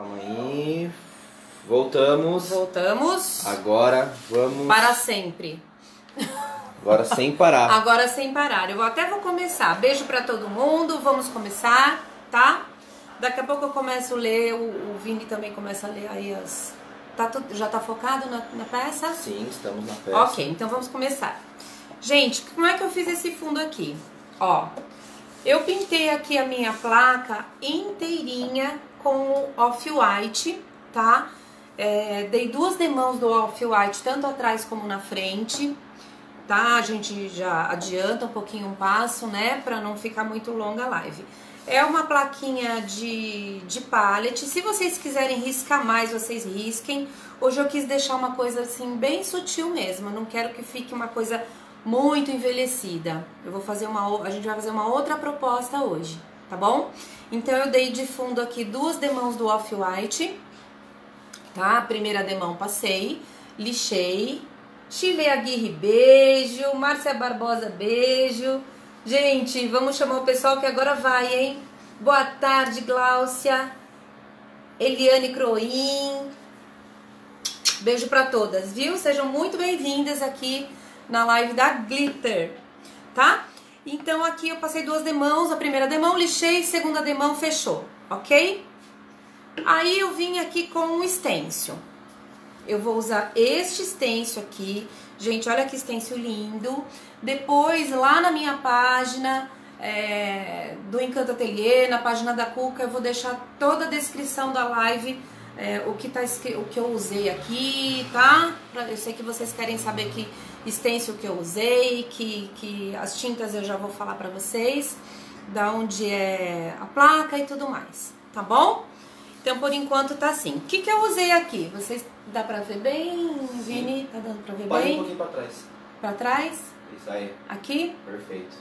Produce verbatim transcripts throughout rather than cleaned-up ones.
Calma aí. Voltamos. Voltamos. Agora vamos... Para sempre. Agora sem parar. Agora sem parar. Eu até vou começar. Beijo pra todo mundo. Vamos começar, tá? Daqui a pouco eu começo a ler. O, o Vini também começa a ler aí as... Tá tudo, já tá focado na, na peça? Sim, estamos na peça. Ok, então vamos começar. Gente, como é que eu fiz esse fundo aqui? Ó, eu pintei aqui a minha placa inteirinha com off-white, tá? É, dei duas demãos do off-white, tanto atrás como na frente, tá? A gente já adianta um pouquinho um passo, né? Pra não ficar muito longa a live. É uma plaquinha de, de palette. Se vocês quiserem riscar mais, vocês risquem. Hoje eu quis deixar uma coisa assim, bem sutil mesmo. Eu não quero que fique uma coisa muito envelhecida. Eu vou fazer uma... A gente vai fazer uma outra proposta hoje, tá bom? Então eu dei de fundo aqui duas demãos do off-white, tá? A primeira demão passei, lixei. Chile Aguirre, beijo. Márcia Barbosa, beijo. Gente, vamos chamar o pessoal que agora vai, hein? Boa tarde, Gláucia. Eliane Croin. Beijo pra todas, viu? Sejam muito bem-vindas aqui na live da Glitter, tá? Então aqui eu passei duas demãos, a primeira demão lixei, segunda demão fechou, ok? Aí eu vim aqui com um stencil. Eu vou usar este stencil aqui. Gente, olha que stencil lindo. Depois, lá na minha página é, do Encanto Ateliê, na página da Cuca, eu vou deixar toda a descrição da live, é, o, que tá, o que eu usei aqui, tá? Eu sei que vocês querem saber que stencil que eu usei, que, que as tintas eu já vou falar pra vocês, da onde é a placa e tudo mais, tá bom? Então, por enquanto, tá assim. O que que eu usei aqui? Vocês... Dá pra ver bem, Vini? Tá dando pra ver Pode bem? um pouquinho pra trás. Pra trás? Isso aí. Aqui? Perfeito.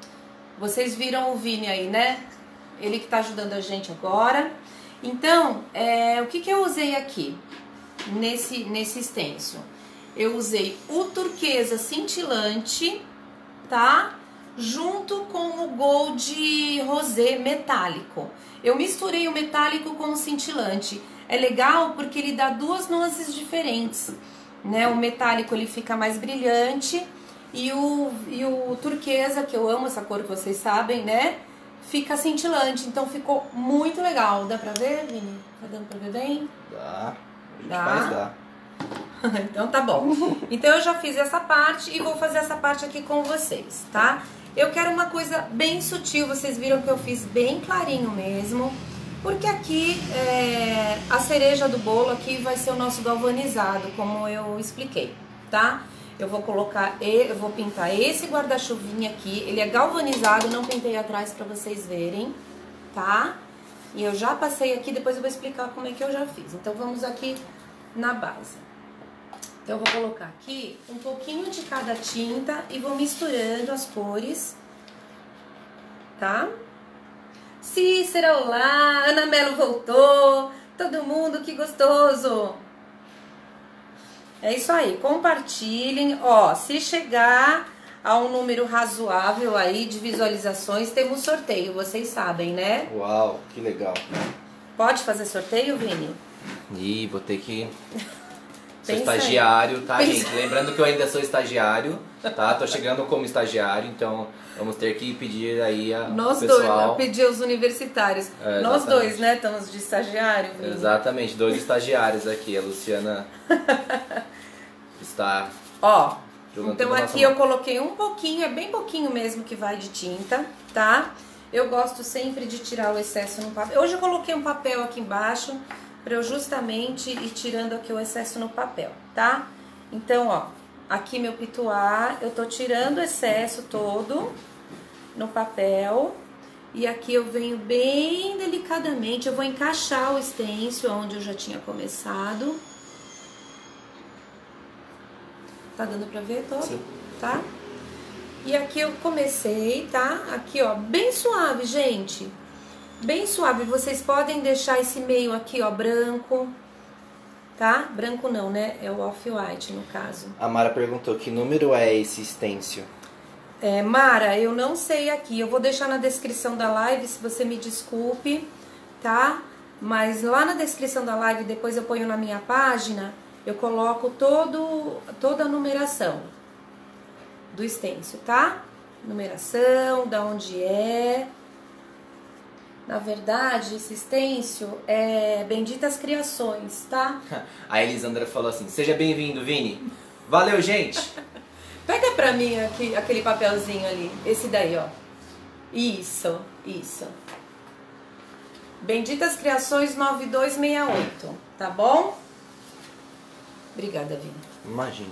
Vocês viram o Vini aí, né? Ele que tá ajudando a gente agora. Então, é, o que que eu usei aqui? Nesse, nesse stencil? Eu usei o turquesa cintilante, tá? Junto com o gold rosé metálico. Eu misturei o metálico com o cintilante. É legal porque ele dá duas nuances diferentes, né? O metálico ele fica mais brilhante e o, e o turquesa, que eu amo essa cor que vocês sabem, né? Fica cintilante, então ficou muito legal. Dá pra ver, Vini? Tá dando pra ver bem? Dá. A gente Dá. faz dá. Então tá bom. Então eu já fiz essa parte e vou fazer essa parte aqui com vocês, tá? Eu quero uma coisa bem sutil, vocês viram que eu fiz bem clarinho mesmo. Porque aqui, é, a cereja do bolo aqui vai ser o nosso galvanizado, como eu expliquei, tá? Eu vou colocar, eu vou pintar esse guarda-chuvinha aqui, ele é galvanizado, não pintei atrás pra vocês verem, tá? E eu já passei aqui, depois eu vou explicar como é que eu já fiz. Então vamos aqui na base. Então eu vou colocar aqui um pouquinho de cada tinta e vou misturando as cores, tá? Cícera, olá, Ana Melo voltou, todo mundo, que gostoso. É isso aí, compartilhem, ó, se chegar a um número razoável aí de visualizações, temos sorteio, vocês sabem, né? Uau, que legal. Pode fazer sorteio, Vini? Ih, vou ter que... Sou Pensa estagiário, tá, Pensa. gente? Lembrando que eu ainda sou estagiário, tá? Tô chegando como estagiário, então vamos ter que pedir aí a Nós pessoal. dois, pedir os universitários. É, Nós exatamente. dois, né, estamos de estagiário, Vini? Exatamente, dois estagiários aqui. A Luciana está... Ó, jogando então tudo na aqui nossa eu coloquei um pouquinho, é bem pouquinho mesmo que vai de tinta, tá? Eu gosto sempre de tirar o excesso no papel. Hoje eu coloquei um papel aqui embaixo para eu justamente ir tirando aqui o excesso no papel, tá? Então, ó, aqui meu pituar, eu tô tirando o excesso todo no papel. E aqui eu venho bem delicadamente, eu vou encaixar o stencil onde eu já tinha começado. Tá dando pra ver todo? Sim. Tá? E aqui eu comecei, tá? Aqui, ó, bem suave, gente. Bem suave. Vocês podem deixar esse meio aqui, ó, branco. Tá? Branco não, né? É o off-white, no caso. A Mara perguntou que número é esse stencil. É, Mara, eu não sei aqui. Eu vou deixar na descrição da live, se você me desculpe, tá? mas lá na descrição da live, depois eu ponho na minha página, eu coloco todo, toda a numeração do stencil, tá? Numeração, da onde é. Na verdade, esse stencil é Benditas Criações, tá? A Elisandra falou assim, seja bem-vindo, Vini. Valeu, gente. Pega pra mim aqui, aquele papelzinho ali, esse daí, ó. Isso, isso. Benditas Criações nove dois seis oito, tá bom? Obrigada, Vini. Imagina.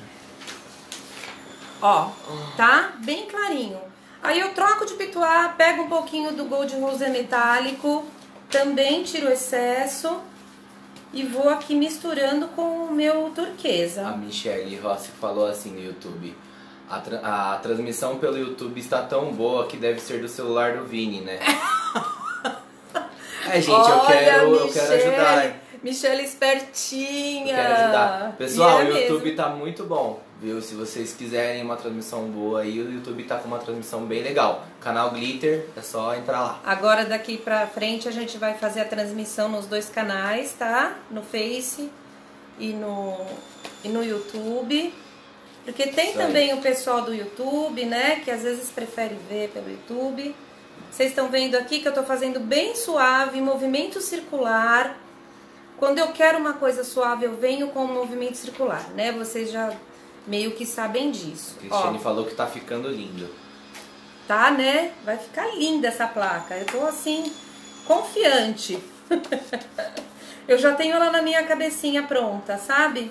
Ó, tá? Bem clarinho. Aí eu troco de pituá, pego um pouquinho do Gold Rose metálico, também tiro o excesso e vou aqui misturando com o meu turquesa. A Michelle Rossi falou assim no YouTube, a, tra a transmissão pelo YouTube está tão boa que deve ser do celular do Vini, né? É, gente, Olha, eu quero, Michele, eu quero ajudar. Michelle espertinha. Eu quero ajudar. Pessoal, E o é YouTube mesmo. tá muito bom, viu? Se vocês quiserem uma transmissão boa aí, o YouTube tá com uma transmissão bem legal. Canal Glitter, é só entrar lá. Agora daqui pra frente a gente vai fazer a transmissão nos dois canais, tá? No Face e no, e no YouTube. Porque tem Isso aí. também o pessoal do YouTube, né? Que às vezes prefere ver pelo YouTube. Vocês estão vendo aqui que eu tô fazendo bem suave, movimento circular. Quando eu quero uma coisa suave, eu venho com o movimento circular, né? Vocês já meio que sabem disso. Cristiane Ó, falou que tá ficando lindo. tá, né? Vai ficar linda essa placa. Eu tô assim, confiante. Eu já tenho ela na minha cabecinha pronta, sabe?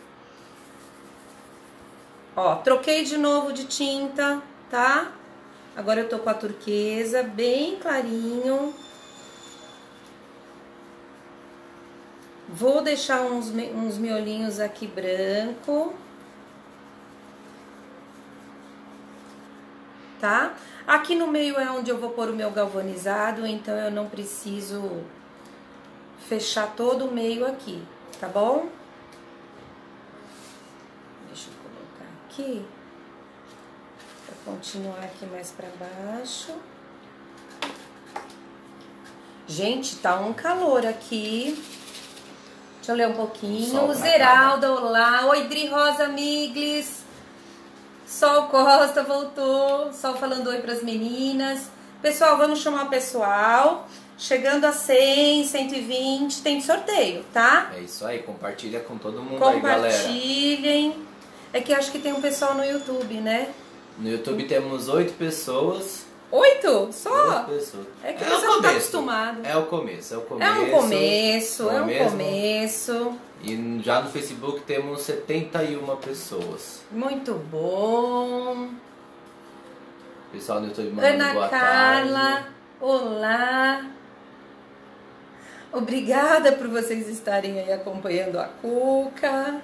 Ó, troquei de novo de tinta, tá? Agora eu tô com a turquesa, bem clarinho. Vou deixar uns, uns miolinhos aqui branco. Tá? Aqui no meio é onde eu vou pôr o meu galvanizado, então eu não preciso fechar todo o meio aqui, tá bom? Deixa eu colocar aqui, pra continuar aqui mais pra baixo. Gente, tá um calor aqui. Deixa eu ler um pouquinho. O Zeralda, olá. Oi, Dri Rosa Miglis. Sol Costa voltou. Sol falando oi pras meninas. Pessoal, vamos chamar o pessoal. Chegando a cem, cento e vinte, tem sorteio, tá? É isso aí, compartilha com todo mundo aí, galera. Compartilhem. É que acho que tem um pessoal no YouTube, né? No YouTube temos oito pessoas. Oito? Só? Oito pessoas. É que É você o não tá começo. acostumado. É o começo, é o começo. É um começo, não é um mesmo? começo. E já no Facebook temos setenta e uma pessoas. Muito bom. Pessoal do YouTube mandando Ana boa Carla, tarde. olá. Obrigada por vocês estarem aí acompanhando a Cuca.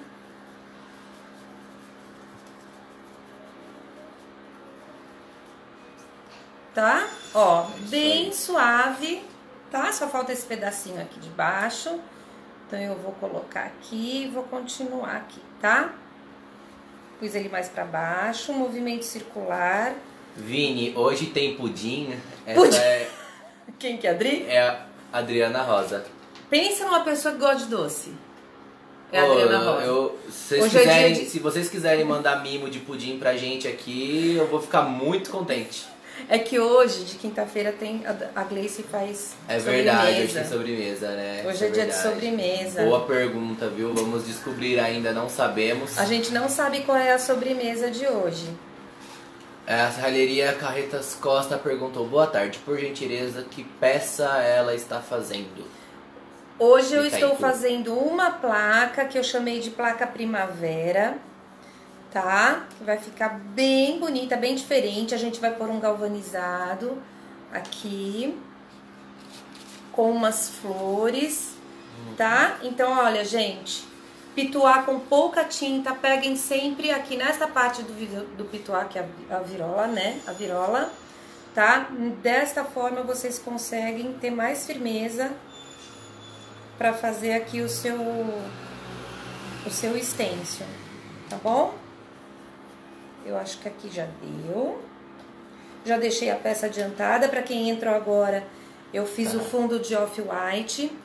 Tá? Ó, É isso bem aí. suave, tá? Só falta esse pedacinho aqui de baixo. Então eu vou colocar aqui e vou continuar aqui, tá? Pus ele mais pra baixo, um movimento circular. Vini, hoje tem pudim. Essa Pudim. é, Quem que é, Adri? é a Adriana Rosa. Pensa numa pessoa que gosta de doce. É a Pô, Adriana eu- Rosa. eu- se, vocês Hoje é dia quiserem, de- se vocês quiserem mandar mimo de pudim pra gente aqui, eu vou ficar muito contente. É que hoje, de quinta-feira, tem a a Gleice faz É verdade, hoje sobremesa. tem sobremesa, né? Hoje Isso é dia de verdade. sobremesa. Boa pergunta, viu? Vamos descobrir ainda, não sabemos. A gente não sabe qual é a sobremesa de hoje. A serralheria Carretas Costa perguntou, boa tarde, por gentileza, que peça ela está fazendo? Hoje eu Fica aí, estou Tu. fazendo uma placa que eu chamei de placa primavera, tá? Que vai ficar bem bonita, bem diferente. A gente vai pôr um galvanizado aqui com umas flores, tá? Então, olha, gente, pituá com pouca tinta, peguem sempre aqui nessa parte do, vi- do pituá, que é a, a virola, né? A virola, tá? Desta forma vocês conseguem ter mais firmeza para fazer aqui o seu o seu stencil, tá bom? Eu acho que aqui já deu. Já deixei a peça adiantada. Para quem entrou agora, eu fiz o fundo de off-white,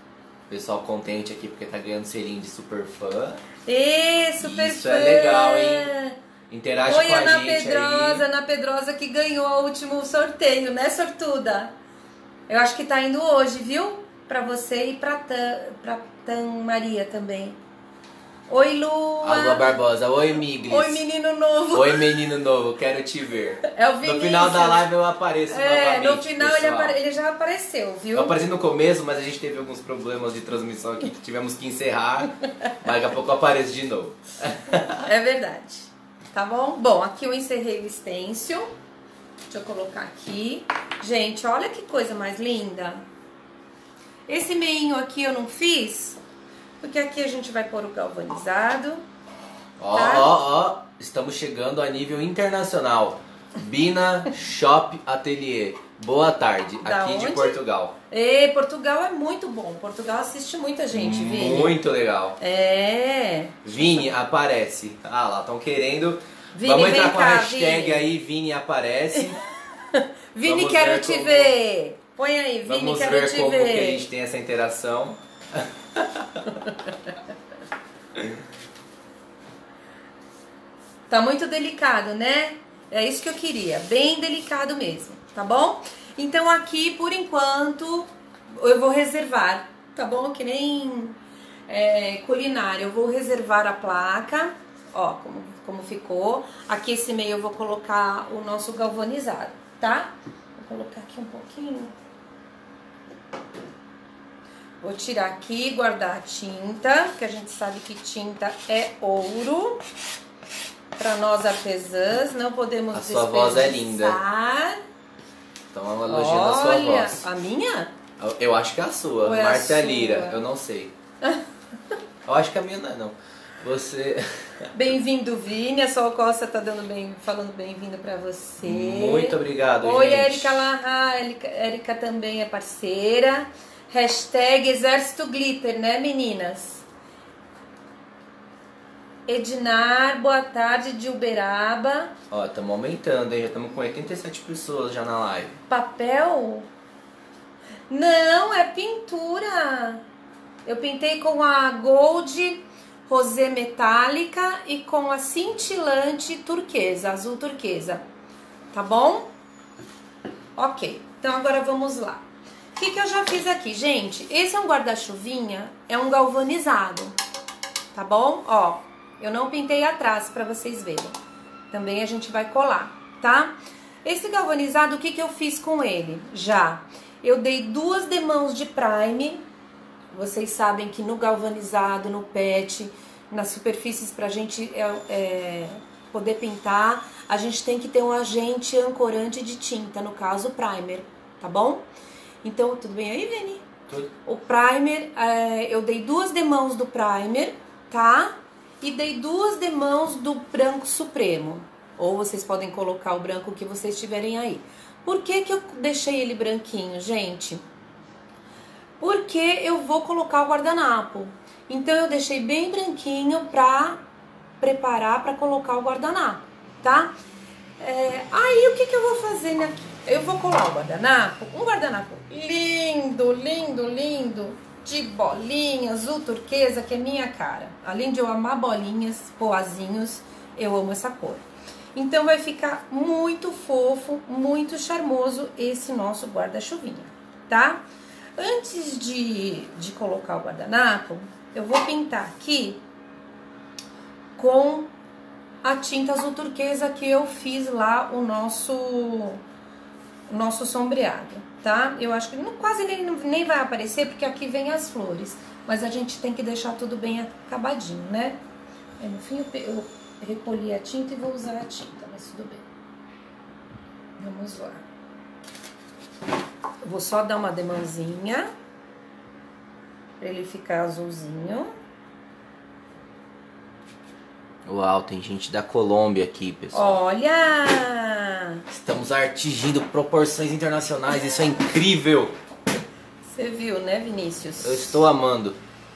Pessoal contente aqui porque tá ganhando selinho de super fã. Ê, super Isso fã! é legal, hein? Interage Oi, com a Ana gente Pedrosa, aí. Ana Pedrosa que ganhou o último sorteio, né, sortuda? Eu acho que tá indo hoje, viu? Pra você e pra Tan, pra Tan Maria também. Oi, Lua! A Lua Barbosa. Oi, Miglis. Oi, menino novo! Oi, menino novo, quero te ver. É o Vinícius. No final da live eu apareço É, novamente, no final ele, pessoal. apare... ele já apareceu, viu? Eu apareci no começo, mas a gente teve alguns problemas de transmissão aqui que tivemos que encerrar. Mas daqui a pouco eu apareço de novo. É verdade. Tá bom? Bom, aqui eu encerrei o stencil. Deixa eu colocar aqui. Gente, olha que coisa mais linda. Esse meinho aqui eu não fiz, porque aqui a gente vai pôr o galvanizado. Ó, Tá? ó, ó. Estamos chegando a nível internacional. Bina Shop Atelier. Boa tarde, Da aqui de onde? Portugal. E Portugal é muito bom. Portugal assiste muita gente, Vini. Muito legal. É. Vini aparece. Ah lá, estão querendo. Vini, Vamos entrar vem com cá, a hashtag Vini. aí, Vini aparece. Vini, Vamos quero ver te como- ver. Põe aí, Vini, Vamos quero ver te como ver. que a gente tem essa interação. Tá muito delicado, né? É isso que eu queria, bem delicado mesmo, tá bom? Então aqui, por enquanto, eu vou reservar, tá bom? Que nem é, culinária, eu vou reservar a placa, ó, como, como ficou. Aqui esse meio eu vou colocar o nosso galvanizado, tá? Vou colocar aqui um pouquinho. Vou tirar aqui, guardar a tinta, que a gente sabe que tinta é ouro. Para nós artesãs, não podemos A sua voz é linda. desperdiçar. Então ela elogiando a sua Olha, voz. a minha? Eu- Eu acho que é a sua, Ou é a Marta sua? Lira, eu não sei. Eu acho que a minha não é não. Você. Bem-vindo, Vini. A Sol Costa tá dando bem, falando bem-vindo para você. Muito obrigado, Oi, gente. Érica Larra. Érica, Érica também é parceira. Hashtag Exército Glitter, né, meninas? Edinar, boa tarde, de Uberaba. Ó, estamos aumentando, hein? Já estamos com oitenta e sete pessoas já na live. Papel? Não, é pintura. Eu pintei com a Gold Rosé Metálica e com a cintilante turquesa, azul turquesa. Tá bom? Ok, então agora vamos lá. O que, que eu já fiz aqui, gente? Esse é um guarda-chuvinha, é um galvanizado, tá bom? Ó, eu não pintei atrás pra vocês verem. Também a gente vai colar, tá? Esse galvanizado, o que, que eu fiz com ele? Já, eu dei duas demãos de prime. Vocês sabem que no galvanizado, no pet, nas superfícies pra gente é, é, poder pintar, a gente tem que ter um agente ancorante de tinta, no caso o primer, tá bom? Então, tudo bem aí, Vini? Tudo. O primer, é, eu dei duas demãos do primer, tá? E dei duas demãos do branco supremo. Ou vocês podem colocar o branco que vocês tiverem aí. Por que que eu deixei ele branquinho, gente? Porque eu vou colocar o guardanapo. Então, eu deixei bem branquinho pra preparar pra colocar o guardanapo, tá? É, aí, o que que eu vou fazer aqui? Eu vou colar o guardanapo, um guardanapo lindo, lindo, lindo, de bolinha, azul turquesa, que é minha cara. Além de eu amar bolinhas, poazinhos, eu amo essa cor. Então, vai ficar muito fofo, muito charmoso esse nosso guarda-chuvinha, tá? Antes de, de colocar o guardanapo, eu vou pintar aqui com a tinta azul turquesa que eu fiz lá o nosso, o nosso sombreado, tá? Eu acho que não, quase nem, nem vai aparecer, porque aqui vem as flores. Mas a gente tem que deixar tudo bem acabadinho, né? Aí, no fim, eu, eu recolhi a tinta e vou usar a tinta, mas tudo bem. Vamos lá. Eu vou só dar uma demãozinha pra ele ficar azulzinho. Uau, tem gente da Colômbia aqui, pessoal. Olha! Estamos atingindo proporções internacionais, isso é incrível. Você viu, né, Vinícius? Eu estou amando.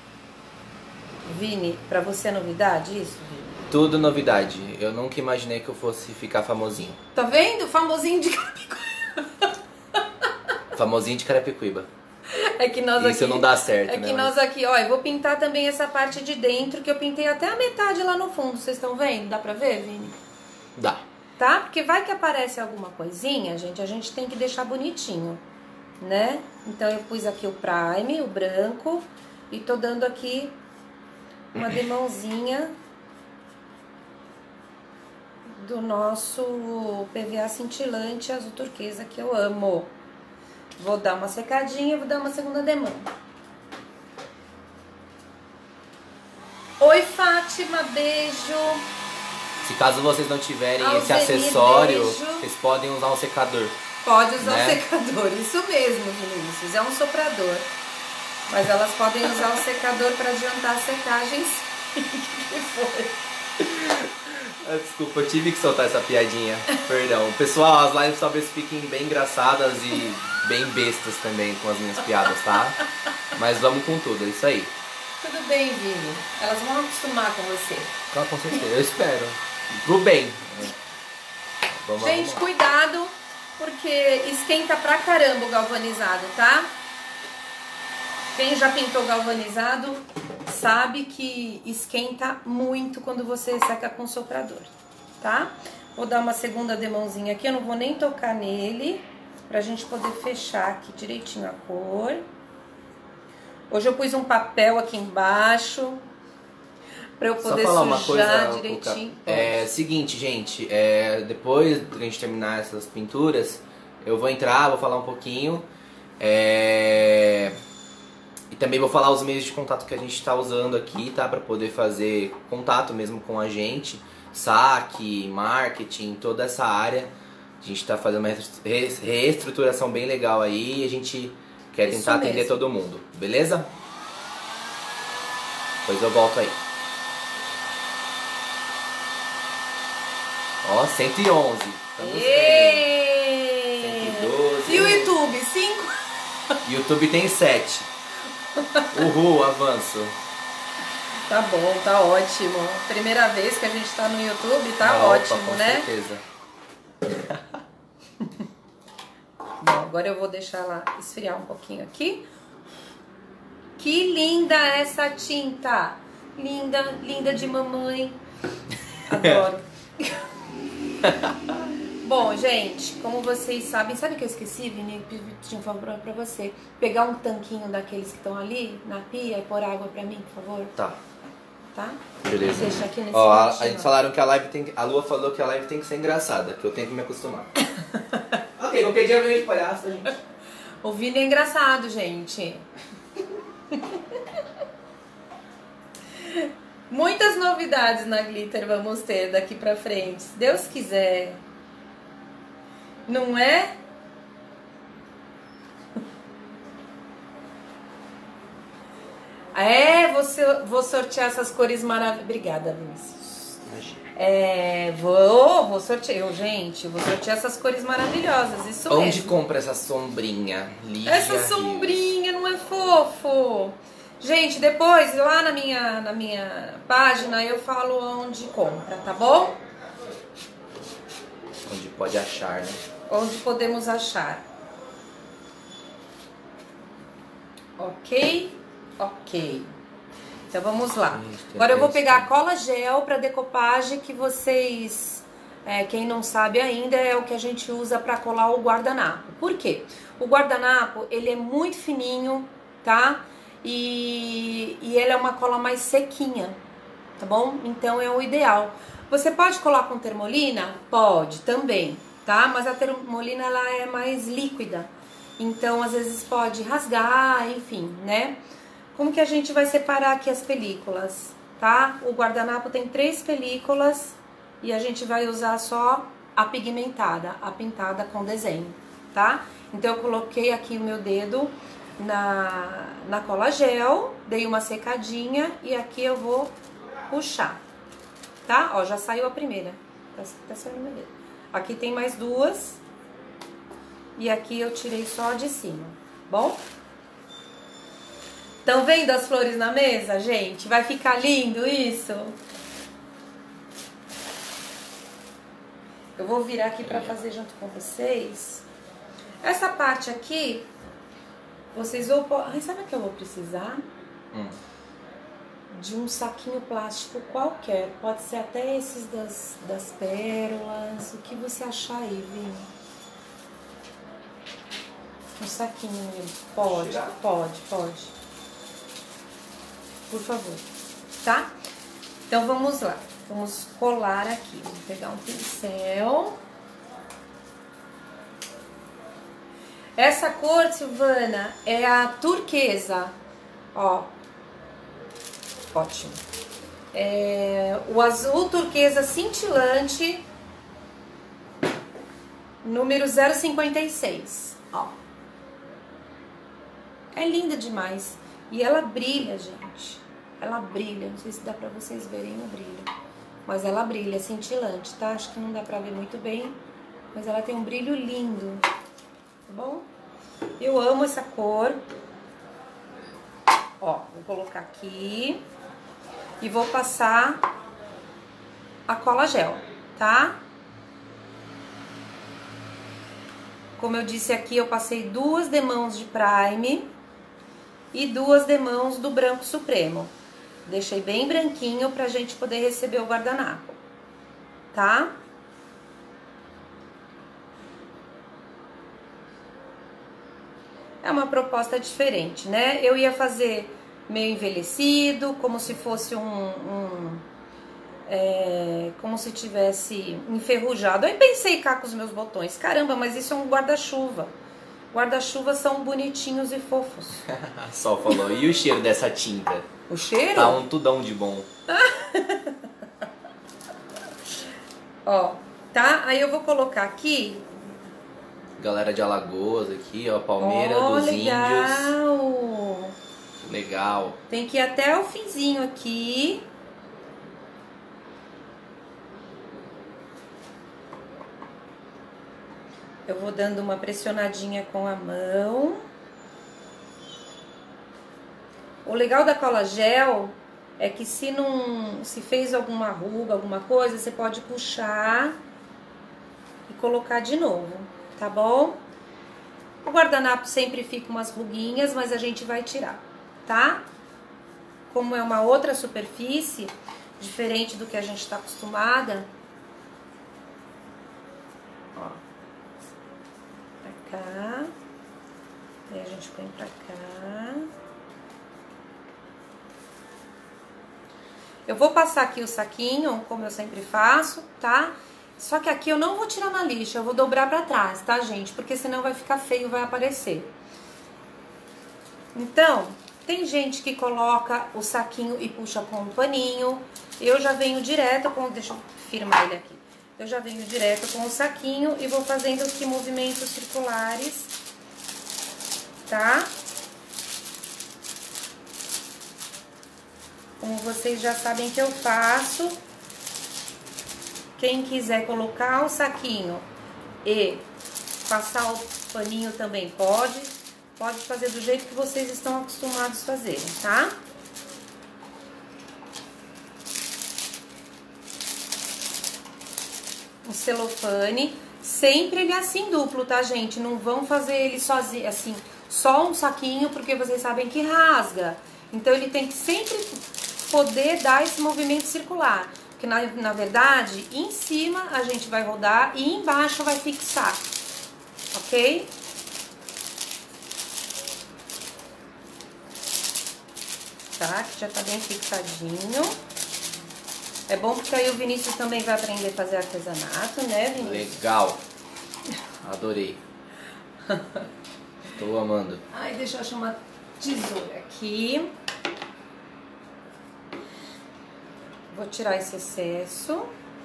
Vini, pra você é novidade isso, Vini? Tudo novidade. Eu nunca imaginei que eu fosse ficar famosinho. Tá vendo? Famosinho de Carapicuíba. Famosinho de Carapicuíba. É que nós Isso aqui, não dá certo, É né? que Mas- nós aqui, ó, eu vou pintar também essa parte de dentro, que eu pintei até a metade lá no fundo. Vocês estão vendo? Dá pra ver, Vini? Dá. Tá? Porque vai que aparece alguma coisinha, gente, a gente tem que deixar bonitinho, né? Então eu pus aqui o prime, o branco, e tô dando aqui uma demãozinha do nosso P V A cintilante azul turquesa, que eu amo. Vou dar uma secadinha e vou dar uma segunda demão. Oi, Fátima, beijo. Se caso vocês não tiverem esse Alzeni, acessório, beijo. vocês podem usar um secador. Pode usar Né? o secador, isso mesmo, Vinícius, é um soprador. Mas elas podem usar o secador para adiantar a secagem. O que foi? Ah, Desculpa, eu tive que soltar essa piadinha. Perdão. Pessoal, as lives talvez fiquem bem engraçadas e bem bestas também com as minhas piadas, tá? Mas vamos com tudo, é isso aí. Tudo bem, Vini. Elas vão acostumar com você. Tá, com certeza, eu espero. Pro bem. Vamos lá, Gente, vamos lá. cuidado, porque esquenta pra caramba o galvanizado, tá? Quem já pintou galvanizado sabe que esquenta muito quando você seca com soprador, tá? Vou dar uma segunda demãozinha aqui, eu não vou nem tocar nele, pra gente poder fechar aqui direitinho a cor. Hoje eu pus um papel aqui embaixo, pra eu Só poder falar uma sujar coisa, direitinho. Cuca. É seguinte, gente, é, depois que a gente terminar essas pinturas, eu vou entrar, vou falar um pouquinho. É, e também vou falar os meios de contato que a gente está usando aqui, tá? Pra poder fazer contato mesmo com a gente. Saque, marketing, toda essa área. A gente tá fazendo uma re- reestruturação bem legal aí e a gente quer Isso tentar atender mesmo. todo mundo, beleza? Depois eu volto aí. Ó, cento e onze. Estamos bem. Êêêê! cento e doze. E o YouTube? cinco? YouTube tem sete. Uhul, avanço. Tá bom, tá ótimo. Primeira vez que a gente tá no YouTube, tá Opa, ótimo, com né? certeza. Bom, agora eu vou deixar ela esfriar um pouquinho aqui. Que linda essa tinta! Linda, linda de mamãe. Adoro. Bom, gente, como vocês sabem, sabe o que eu esqueci, Vini? Tinha um favor pra você. Pegar um tanquinho daqueles que estão ali na pia e pôr água pra mim, por favor. Tá, Tá? beleza. Deixa aqui nesse Ó, a, a cantinho, gente ó. falaram que a live tem que, a Lua falou que a live tem que ser engraçada, que eu tenho que me acostumar. Ok, qualquer dia eu venho de palhaço, gente. O Vini é engraçado, gente. Muitas novidades na Glitter vamos ter daqui pra frente, se Deus quiser. Não é? É, você, vou sortear essas cores maravilhosas. Obrigada, Vinícius. É, vou, vou sortear. Eu, gente, vou sortear essas cores maravilhosas, isso Onde mesmo. compra essa sombrinha? Lígia Essa Rios. sombrinha não é fofo? Gente, depois lá na minha, na minha página eu falo onde compra, tá bom? Onde pode achar, né? Onde podemos achar. Ok? Ok. Então vamos lá. Gente, tem Agora eu vou até pegar a isso. cola gel para decopagem que vocês, é, quem não sabe ainda, é o que a gente usa para colar o guardanapo. Por quê? O guardanapo, ele é muito fininho, tá? E, e ele é uma cola mais sequinha, tá bom? Então é o ideal. Você pode colar com termolina? Pode, também, tá? Mas a termolina, ela é mais líquida. Então, às vezes pode rasgar, enfim, né? Como que a gente vai separar aqui as películas, tá? O guardanapo tem três películas e a gente vai usar só a pigmentada, a pintada com desenho, tá? Então, eu coloquei aqui o meu dedo na, na cola gel, dei uma secadinha e aqui eu vou puxar, tá? Ó, já saiu a primeira, tá, tá saindo meu dedo. Aqui tem mais duas e aqui eu tirei só de cima, bom? Estão vendo as flores na mesa, gente? Vai ficar lindo isso? Eu vou virar aqui pra fazer junto com vocês. Essa parte aqui vocês vão... Ai, sabe o que eu vou precisar? Hum. De um saquinho plástico qualquer. Pode ser até esses das, das pérolas. O que você achar aí, Vini? Um saquinho. Pode, pode, pode. Por favor. Tá? Então vamos lá. Vamos colar aqui. Vou pegar um pincel. Essa cor, Silvana, é a turquesa. Ó. Ótimo. É o azul turquesa cintilante, número zero cinquenta e seis. Ó. É linda demais. E ela brilha, gente. Ela brilha. Não sei se dá pra vocês verem o brilho. Mas ela brilha, é cintilante, tá? Acho que não dá pra ver muito bem. Mas ela tem um brilho lindo. Tá bom? Eu amo essa cor. Ó, vou colocar aqui. E vou passar a cola gel, tá? Como eu disse aqui, eu passei duas demãos de Prime e duas demãos do Branco Supremo. Deixei bem branquinho pra gente poder receber o guardanapo, tá? É uma proposta diferente, né? Eu ia fazer meio envelhecido, como se fosse um... um é, como se tivesse enferrujado. Aí pensei cá com os meus botões. Caramba, mas isso é um guarda-chuva. Guarda-chuvas são bonitinhos e fofos. Sol falou, e o cheiro dessa tinta? O cheiro? Tá um tudão de bom. Ó, tá? Aí eu vou colocar aqui... Galera de Alagoas aqui, ó, Palmeira oh, dos legal. Índios. Legal. Tem que ir até o finzinho aqui. Eu vou dando uma pressionadinha com a mão. O legal da cola gel é que se não, se fez alguma ruga, alguma coisa, você pode puxar e colocar de novo, tá bom? O guardanapo sempre fica umas ruguinhas, mas a gente vai tirar, tá? Como é uma outra superfície, diferente do que a gente tá acostumada. Ó. Pra cá. Aí a gente põe pra cá. Eu vou passar aqui o saquinho, como eu sempre faço, tá? Só que aqui eu não vou tirar na lixa, eu vou dobrar pra trás, tá, gente? Porque senão vai ficar feio, vai aparecer. Então, tem gente que coloca o saquinho e puxa com um paninho. Eu já venho direto com... Deixa eu firmar ele aqui. Eu já venho direto com o saquinho e vou fazendo aqui movimentos circulares, tá? Como vocês já sabem que eu faço. Quem quiser colocar o saquinho e passar o paninho também pode. Pode fazer do jeito que vocês estão acostumados a fazerem, tá? O celofane, sempre ele é assim duplo, tá, gente? Não vão fazer ele sozinho, assim, só um saquinho, porque vocês sabem que rasga. Então, ele tem que sempre poder dar esse movimento circular. Porque, na, na verdade, em cima a gente vai rodar e embaixo vai fixar, ok? Tá? Que já tá bem fixadinho. É bom porque aí o Vinícius também vai aprender a fazer artesanato, né, Vinícius? Legal. Adorei. Tô amando. Ai, deixa eu achar uma tesoura aqui. Vou tirar esse excesso.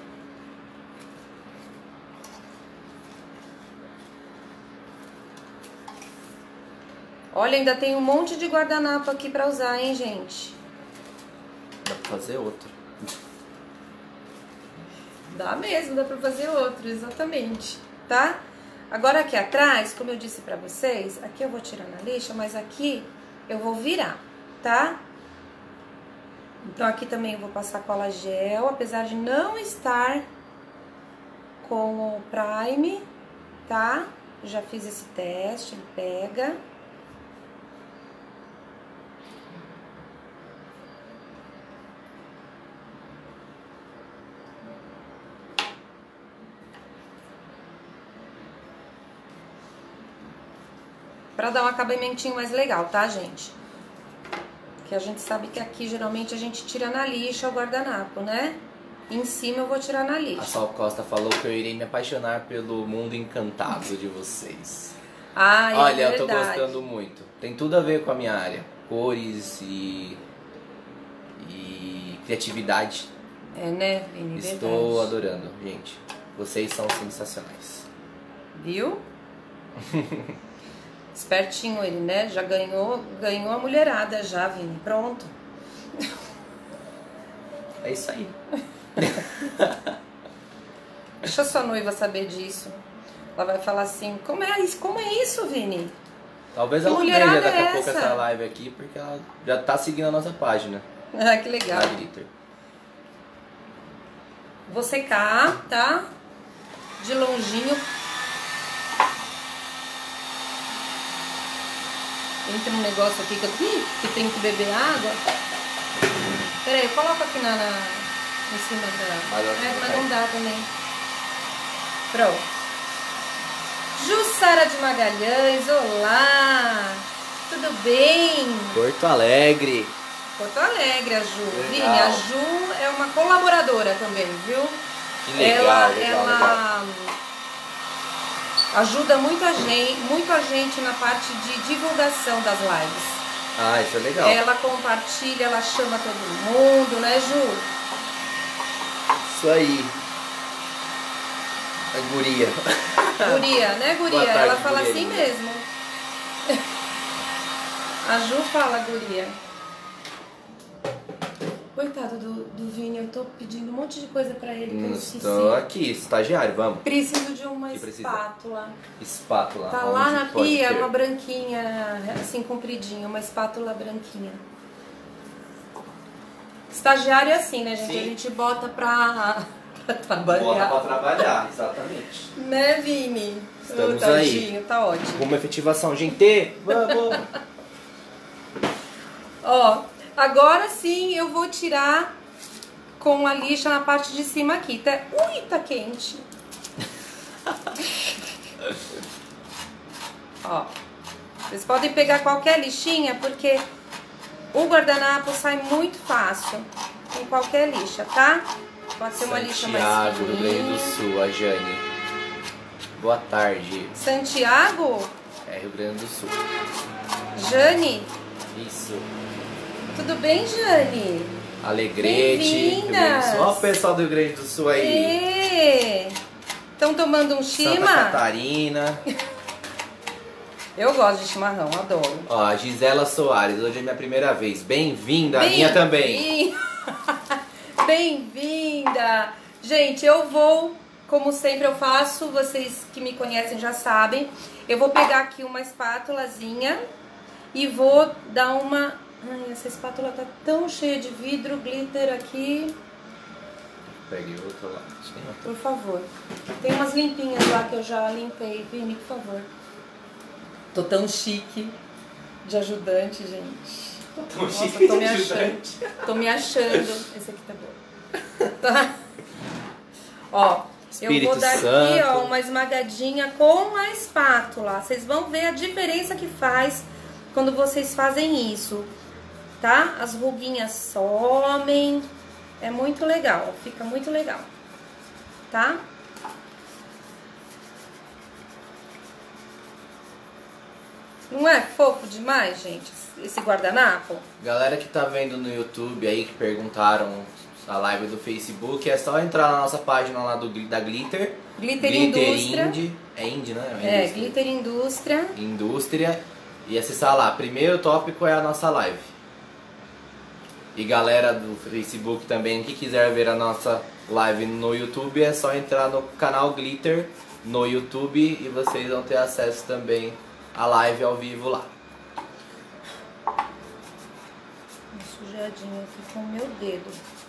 Olha, ainda tem um monte de guardanapo aqui pra usar, hein, gente? Dá pra fazer outro. Dá mesmo, dá pra fazer outro, exatamente, tá? Agora aqui atrás, como eu disse pra vocês, aqui eu vou tirar na lixa, mas aqui eu vou virar, tá? Então aqui também eu vou passar cola gel, apesar de não estar com o Prime, tá? Já fiz esse teste, ele pega. pra dar um acabamentinho mais legal, tá, gente? Que a gente sabe que aqui geralmente a gente tira na lixa o guardanapo, né? Em cima eu vou tirar na lixa. A Sol Costa falou que eu irei me apaixonar pelo mundo encantado de vocês. Ai, Olha, é eu tô verdade. gostando muito. Tem tudo a ver com a minha área. Cores e... e criatividade. É, né, Vini? Estou Verdade. adorando, gente. Vocês são sensacionais. Viu? Espertinho ele, né? Já ganhou, ganhou a mulherada já, Vini. Pronto. É isso aí. Deixa a sua noiva saber disso. Ela vai falar assim, como é isso, como é isso, Vini? Talvez Que ela veja mulherada daqui é a pouco essa? essa live aqui, porque ela já tá seguindo a nossa página. Ah, que legal. Da Glitter. Vou secar, tá? De longinho. Entra um negócio aqui que eu Ih, que tenho que beber água. Pera aí, coloca aqui na, na, em cima da... Mas eu- É, mas não dá também. Pronto. Jussara de Magalhães, olá! Tudo bem? Porto Alegre. Porto Alegre, a Ju. Legal. Vini, a Ju é uma colaboradora também, viu? Que legal, ela legal, ela legal. ajuda muita gente, muita gente na parte de divulgação das lives. Ah, isso é legal. Ela compartilha, ela chama todo mundo, né, Ju? Isso aí. A guria. Guria, né, guria? Boa tarde, ela fala guria. assim mesmo. A Ju fala guria. Coitado do, do Vini, eu tô pedindo um monte de coisa pra ele que eu esqueci. Estou aqui, estagiário, vamos. Preciso de uma Que precisa? espátula. Espátula. Tá onde lá na pode pia, ter? uma branquinha, assim, compridinha, uma espátula branquinha. Estagiário é assim, né, gente? Sim. A gente bota pra, pra trabalhar. Bota pra trabalhar, exatamente. Né, Vini? Estamos Ô, tadinho, aí. tá ótimo. Uma efetivação, gente. Vamos. Ó, agora sim eu vou tirar com a lixa na parte de cima aqui. Tá... Ui, tá quente. Ó, vocês podem pegar qualquer lixinha, porque o guardanapo sai muito fácil em qualquer lixa, tá? Pode ser uma lixa mais Santiago, Rio Grande do fininha. Sul, a Jane. Boa tarde. Santiago? É Rio Grande do Sul. Jane? Isso. Tudo bem, Jane? Alegrete. Rio Grande do Bem-vindas. Sul. Olha o pessoal do Rio Grande do Sul aí. Estão tomando um Santa chima? Catarina. Eu gosto de chimarrão, adoro. Ó, a Gisela Soares, hoje é minha primeira vez. Bem-vinda, a minha também. Bem-vinda! Gente, eu vou, como sempre eu faço, vocês que me conhecem já sabem, eu vou pegar aqui uma espátulazinha e vou dar uma... Ai, essa espátula tá tão cheia de vidro, glitter aqui. Peguei outro lá. Acho que não. Por favor. Tem umas limpinhas lá que eu já limpei. Vini, por favor. Tô tão chique de ajudante, gente. Tão Nossa, chique tô de me achando. ajudante. Tô me achando. Esse aqui tá bom. Tá? Ó, Espírito eu vou dar aqui, Santo. ó, uma esmagadinha com a espátula. Vocês vão ver a diferença que faz quando vocês fazem isso, tá? As ruguinhas somem. É muito legal, fica muito legal, tá? Não é fofo demais, gente, esse guardanapo? Galera que tá vendo no YouTube aí, que perguntaram a live do Facebook, é só entrar na nossa página lá do, da Glitter. Glitter Indústria. Indie. É Indie, né? É, Indústria. Glitter Indústria. Indústria. E acessar lá. Primeiro tópico é a nossa live. E galera do Facebook também que quiser ver a nossa live no YouTube, é só entrar no canal Glitter no YouTube e vocês vão ter acesso também à live ao vivo lá. Uma sujadinha aqui com o meu dedo.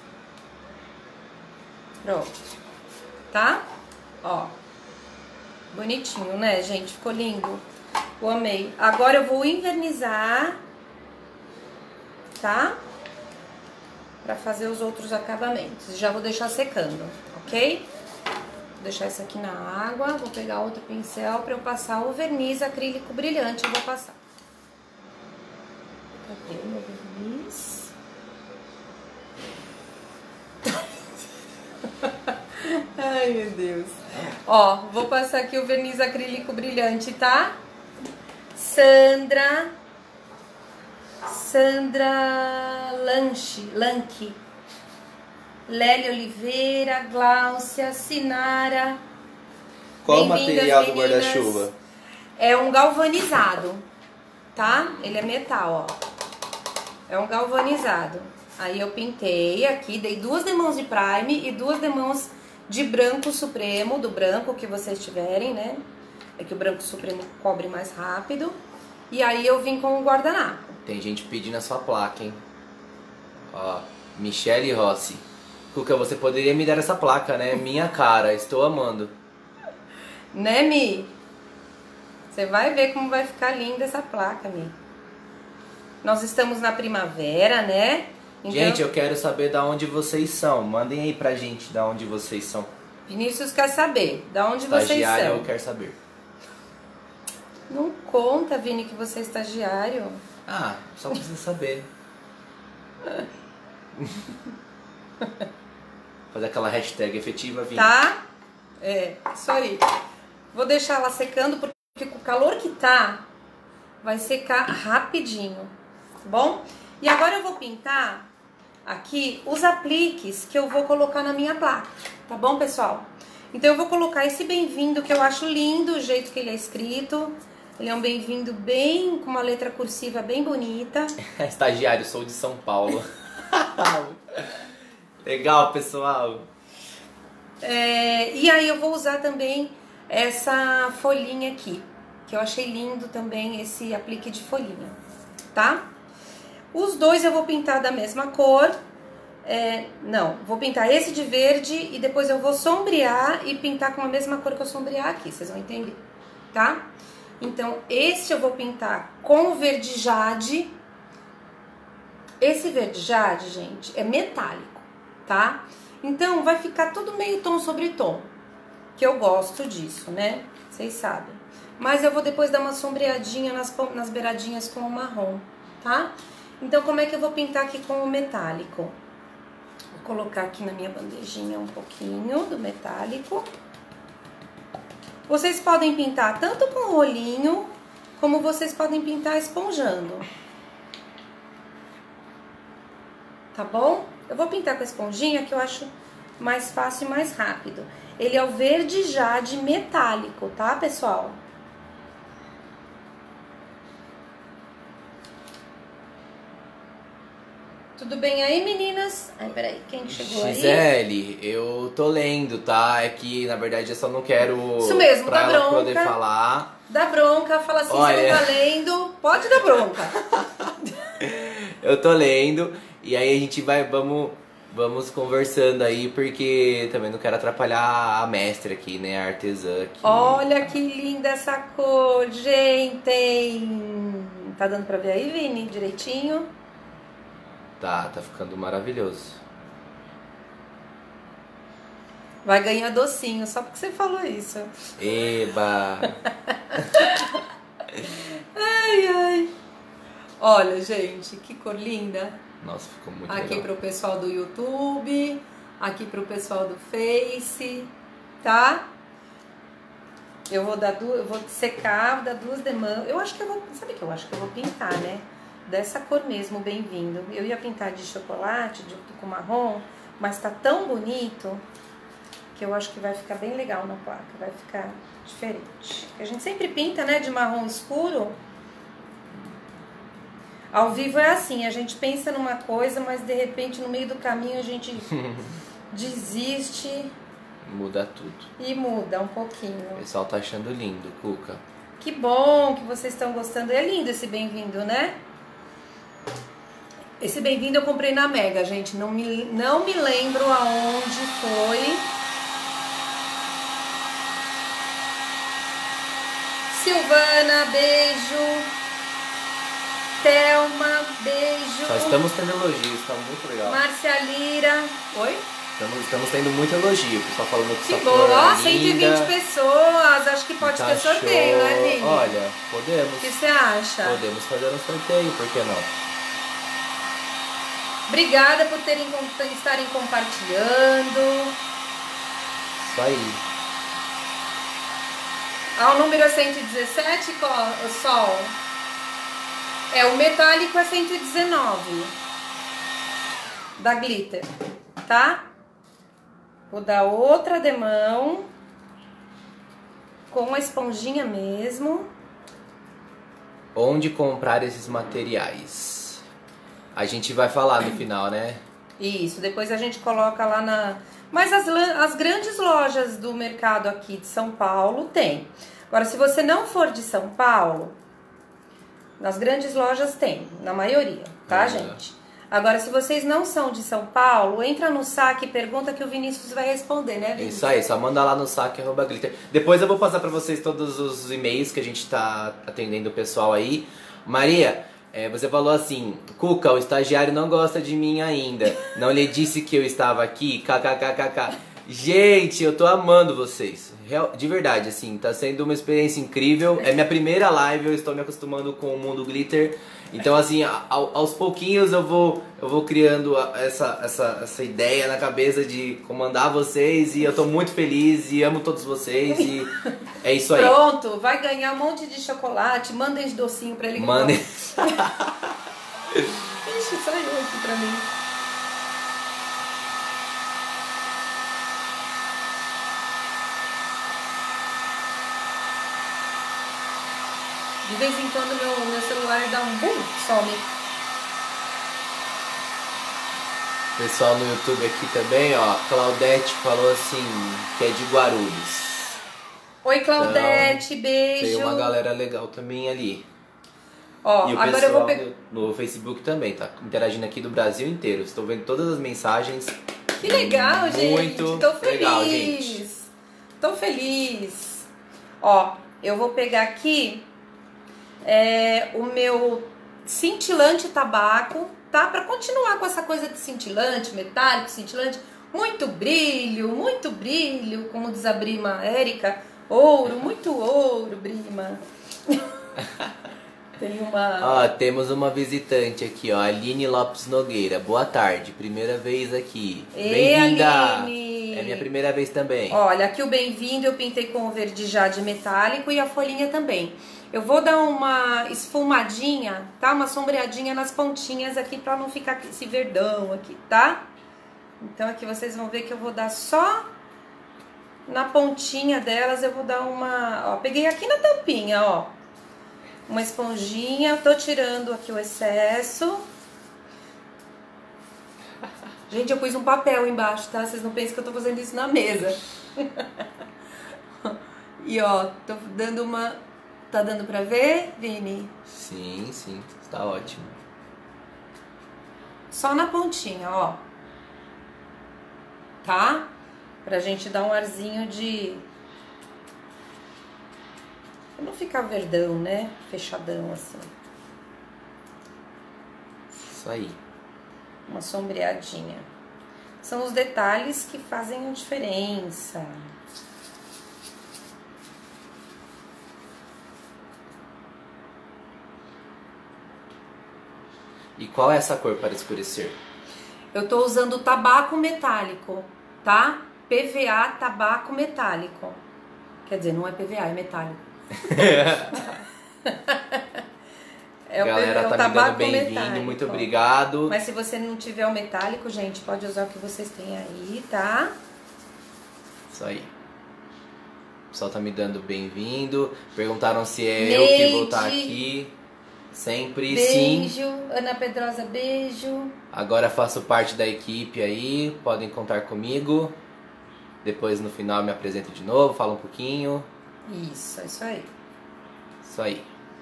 Pronto. Tá? Ó. Bonitinho, né, gente? Ficou lindo. Eu amei. Agora eu vou invernizar. Tá? Pra fazer os outros acabamentos. Já vou deixar secando, ok? Vou deixar isso aqui na água, vou pegar outro pincel para eu passar o verniz acrílico brilhante, eu vou passar. Cadê o meu verniz? Ai, meu Deus. Ó, vou passar aqui o verniz acrílico brilhante, tá? Sandra... Sandra Lanche, Lanque, Lélia Oliveira, Gláucia, Sinara. Qual o material do guarda-chuva? É um galvanizado, tá? Ele é metal, ó. É um galvanizado. Aí eu pintei aqui, dei duas demãos de prime e duas demãos de branco supremo, do branco que vocês tiverem, né? É que o branco supremo cobre mais rápido. E aí eu vim com o guardanapo. Tem gente pedindo a sua placa, hein? Ó, Michele Rossi. Cuca, você poderia me dar essa placa, né? Minha cara, estou amando. Né, Mi? Você vai ver como vai ficar linda essa placa, Mi. Nós estamos na primavera, né? Então... Gente, eu quero saber de onde vocês são. Mandem aí pra gente de onde vocês são. Vinícius quer saber de onde vocês Estagiário, são. eu quero saber. Não conta, Vini, que você é estagiário. Ah, só precisa saber. Fazer aquela hashtag efetiva, Vini. Tá? É, isso aí. Vou deixar ela secando porque com o calor que tá, vai secar rapidinho, tá bom? E agora eu vou pintar aqui os apliques que eu vou colocar na minha placa, tá bom, pessoal? Então eu vou colocar esse bem-vindo que eu acho lindo, o jeito que ele é escrito. Ele é um bem-vindo bem, com uma letra cursiva bem bonita. Estagiário, sou de São Paulo. Legal, pessoal. É, e aí eu vou usar também essa folhinha aqui, que eu achei lindo também esse aplique de folhinha, tá? Os dois eu vou pintar da mesma cor. É, não, vou pintar esse de verde e depois eu vou sombrear e pintar com a mesma cor que eu sombrear aqui, vocês vão entender, tá? Então, esse eu vou pintar com o verde jade. Esse verde jade, gente, é metálico, tá? Então, vai ficar tudo meio tom sobre tom, que eu gosto disso, né? Vocês sabem. Mas eu vou depois dar uma sombreadinha nas, nas beiradinhas com o marrom, tá? Então, como é que eu vou pintar aqui com o metálico? Vou colocar aqui na minha bandejinha um pouquinho do metálico. Vocês podem pintar tanto com rolinho, como vocês podem pintar esponjando. Tá bom? Eu vou pintar com a esponjinha que eu acho mais fácil e mais rápido. Ele é o verde jade metálico, tá, pessoal? Tudo bem aí, meninas? Ai, peraí, quem chegou aí? Gisele, eu tô lendo, tá? É que, na verdade, eu só não quero... Isso mesmo, pra dá ela bronca. poder falar. Dá bronca, fala assim, Olha... você não tá lendo, pode dar bronca. Eu tô lendo, e aí a gente vai, vamos, vamos conversando aí, porque também não quero atrapalhar a mestra aqui, né? A artesã aqui. Olha que linda essa cor, gente! Tá dando pra ver aí, Vini, direitinho? Tá, tá ficando maravilhoso. Vai ganhar docinho, só porque você falou isso. Eba! Ai, ai. Olha, gente, que cor linda. Nossa, ficou muito aqui legal. Pro pessoal do YouTube, aqui pro pessoal do Face, tá? Eu vou dar duas, eu vou secar, vou dar duas demãos. Eu acho que eu vou, sabe o que eu acho que eu vou pintar, né? Dessa cor mesmo, bem-vindo. Eu ia pintar de chocolate, junto com marrom, mas tá tão bonito que eu acho que vai ficar bem legal na placa, vai ficar diferente. A gente sempre pinta, né, de marrom escuro. Ao vivo é assim, a gente pensa numa coisa, mas de repente no meio do caminho a gente desiste. Muda tudo. E muda um pouquinho. O pessoal tá achando lindo, Cuca. Que bom que vocês estão gostando. É lindo esse bem-vindo, né? Esse bem-vindo eu comprei na Mega, gente. Não me, não me lembro aonde foi. Silvana, beijo. Thelma, beijo. Só estamos tendo elogios, tá muito legal. Márcia Lira. Oi? Estamos, estamos tendo muito elogio. O pessoal falando que Que sua bom, flor ó, é cento e linda. vinte pessoas. Acho que pode Tá ter sorteio, show. né, Vini? Olha, O podemos. que você acha? Podemos fazer um sorteio, por que não? Obrigada por terem, estarem compartilhando. Isso aí. Ah, o número é cento e dezessete, o Sol. É, o metálico é cento e dezenove. Da Glitter, tá? Vou dar outra demão. Com a esponjinha mesmo. Onde comprar esses materiais? A gente vai falar no final, né? Isso, depois a gente coloca lá na... Mas as, as grandes lojas do mercado aqui de São Paulo tem. Agora, se você não for de São Paulo, nas grandes lojas tem, na maioria, tá, Uhum. gente? Agora, se vocês não são de São Paulo, entra no saque e pergunta que o Vinícius vai responder, né, Vinícius? Isso aí, só manda lá no saque arroba glitter. Depois eu vou passar pra vocês todos os e-mails que a gente tá atendendo o pessoal aí. Maria, é, você falou assim, Cuca, o estagiário não gosta de mim ainda. Não lhe disse que eu estava aqui, kkkk. Gente, eu tô amando vocês. Real, de verdade, assim, tá sendo uma experiência incrível. É minha primeira live, eu estou me acostumando com o mundo glitter. Então, assim, ao, aos pouquinhos eu vou, eu vou criando essa, essa, essa ideia na cabeça de comandar vocês. E eu tô muito feliz e amo todos vocês. E é isso aí. Pronto, vai ganhar um monte de chocolate. Mandem de docinho pra ele. Mandem. Ixi, saiu aqui pra mim. De vez em quando meu, meu celular dá um bum, some. Pessoal no YouTube aqui também, ó. Claudete falou assim, que é de Guarulhos. Oi, Claudete, Então, beijo. tem uma galera legal também ali. Ó, E o agora pessoal eu vou pegar. no, no Facebook também, tá interagindo aqui do Brasil inteiro. Estou vendo todas as mensagens. Que legal, gente. Muito Tô feliz. legal, gente. Tô feliz. Ó, eu vou pegar aqui é, o meu cintilante tabaco, tá? Pra continuar com essa coisa de cintilante, metálico, cintilante. Muito brilho, muito brilho, como diz a prima Érica. Ouro, muito ouro, prima. Tem uma... Ó, temos uma visitante aqui, ó, Aline Lopes Nogueira. Boa tarde, primeira vez aqui. Bem-vinda! Aline. É minha primeira vez também. Olha, aqui o bem-vindo eu pintei com o verde jade metálico e a folhinha também. Eu vou dar uma esfumadinha, tá? Uma sombreadinha nas pontinhas aqui pra não ficar esse verdão aqui, tá? Então aqui vocês vão ver que eu vou dar só na pontinha delas, eu vou dar uma... Ó, peguei aqui na tampinha, ó. Uma esponjinha, tô tirando aqui o excesso. Gente, eu pus um papel embaixo, tá? Vocês não pensem que eu tô fazendo isso na mesa. E ó, tô dando uma... Tá dando pra ver, Vini? Sim, sim, tá ótimo. Só na pontinha, ó. Tá? Pra gente dar um arzinho de... Pra não ficar verdão, né? Fechadão assim. Isso aí. Uma sombreadinha. São os detalhes que fazem a diferença. E qual é essa cor para escurecer? Eu tô usando tabaco metálico, tá? P V A tabaco metálico. Quer dizer, não é P V A, é metálico. É o, Galera, é o tá me tabaco dando bem-vindo, metálico. muito obrigado. Mas se você não tiver o metálico, gente, pode usar o que vocês têm aí, tá? Isso aí. O pessoal tá me dando bem-vindo. Perguntaram se é Neide. eu que vou estar aqui. Sempre, Beijo, sim. Ana Pedrosa, beijo. Agora faço parte da equipe aí, podem contar comigo. Depois no final me apresento de novo, falo um pouquinho. Isso, é isso aí. Isso aí.